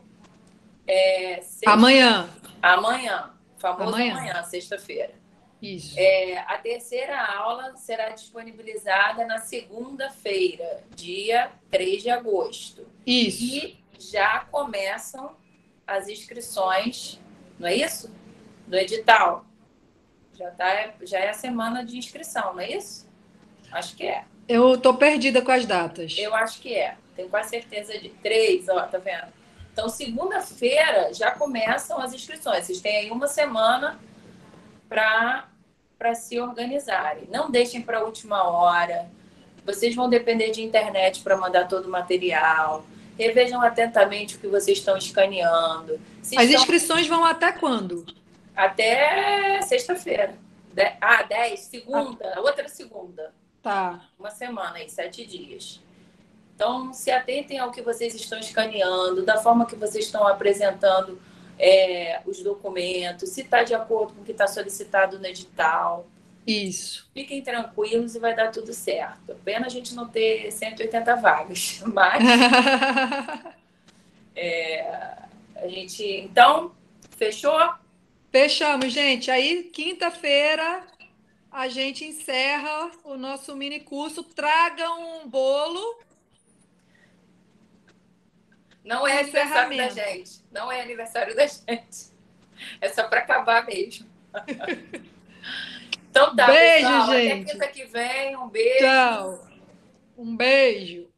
é, sexta... amanhã. Amanhã, famoso amanhã, amanhã sexta-feira. Isso. É, a terceira aula será disponibilizada na segunda-feira, dia três de agosto. Isso. E já começam as inscrições, não é isso? Do edital. Já, tá, já é a semana de inscrição, não é isso? Acho que é. Eu estou perdida com as datas. Eu acho que é. Tenho quase certeza de três, ó, tá vendo? Então, segunda-feira já começam as inscrições. Vocês têm aí uma semana para para se organizarem. Não deixem para a última hora. Vocês vão depender de internet para mandar todo o material. Revejam atentamente o que vocês estão escaneando. Se As estão... inscrições vão até quando? Até sexta-feira. De... Ah, dez, segunda, ah. outra segunda. Tá. Uma semana aí, sete dias. Então, se atentem ao que vocês estão escaneando, da forma que vocês estão apresentando É, os documentos, se está de acordo com o que está solicitado no edital. Isso. Fiquem tranquilos e vai dar tudo certo. Pena a gente não ter cento e oitenta vagas, mas é, a gente... Então, fechou? Fechamos, gente. Aí, quinta-feira, a gente encerra o nosso mini curso. Tragam um bolo. Não é aniversário da gente. Não é aniversário da gente. É só para acabar mesmo. Então tá, beijo, pessoal. gente. Até quinta que vem. Um beijo. Tchau. Um beijo.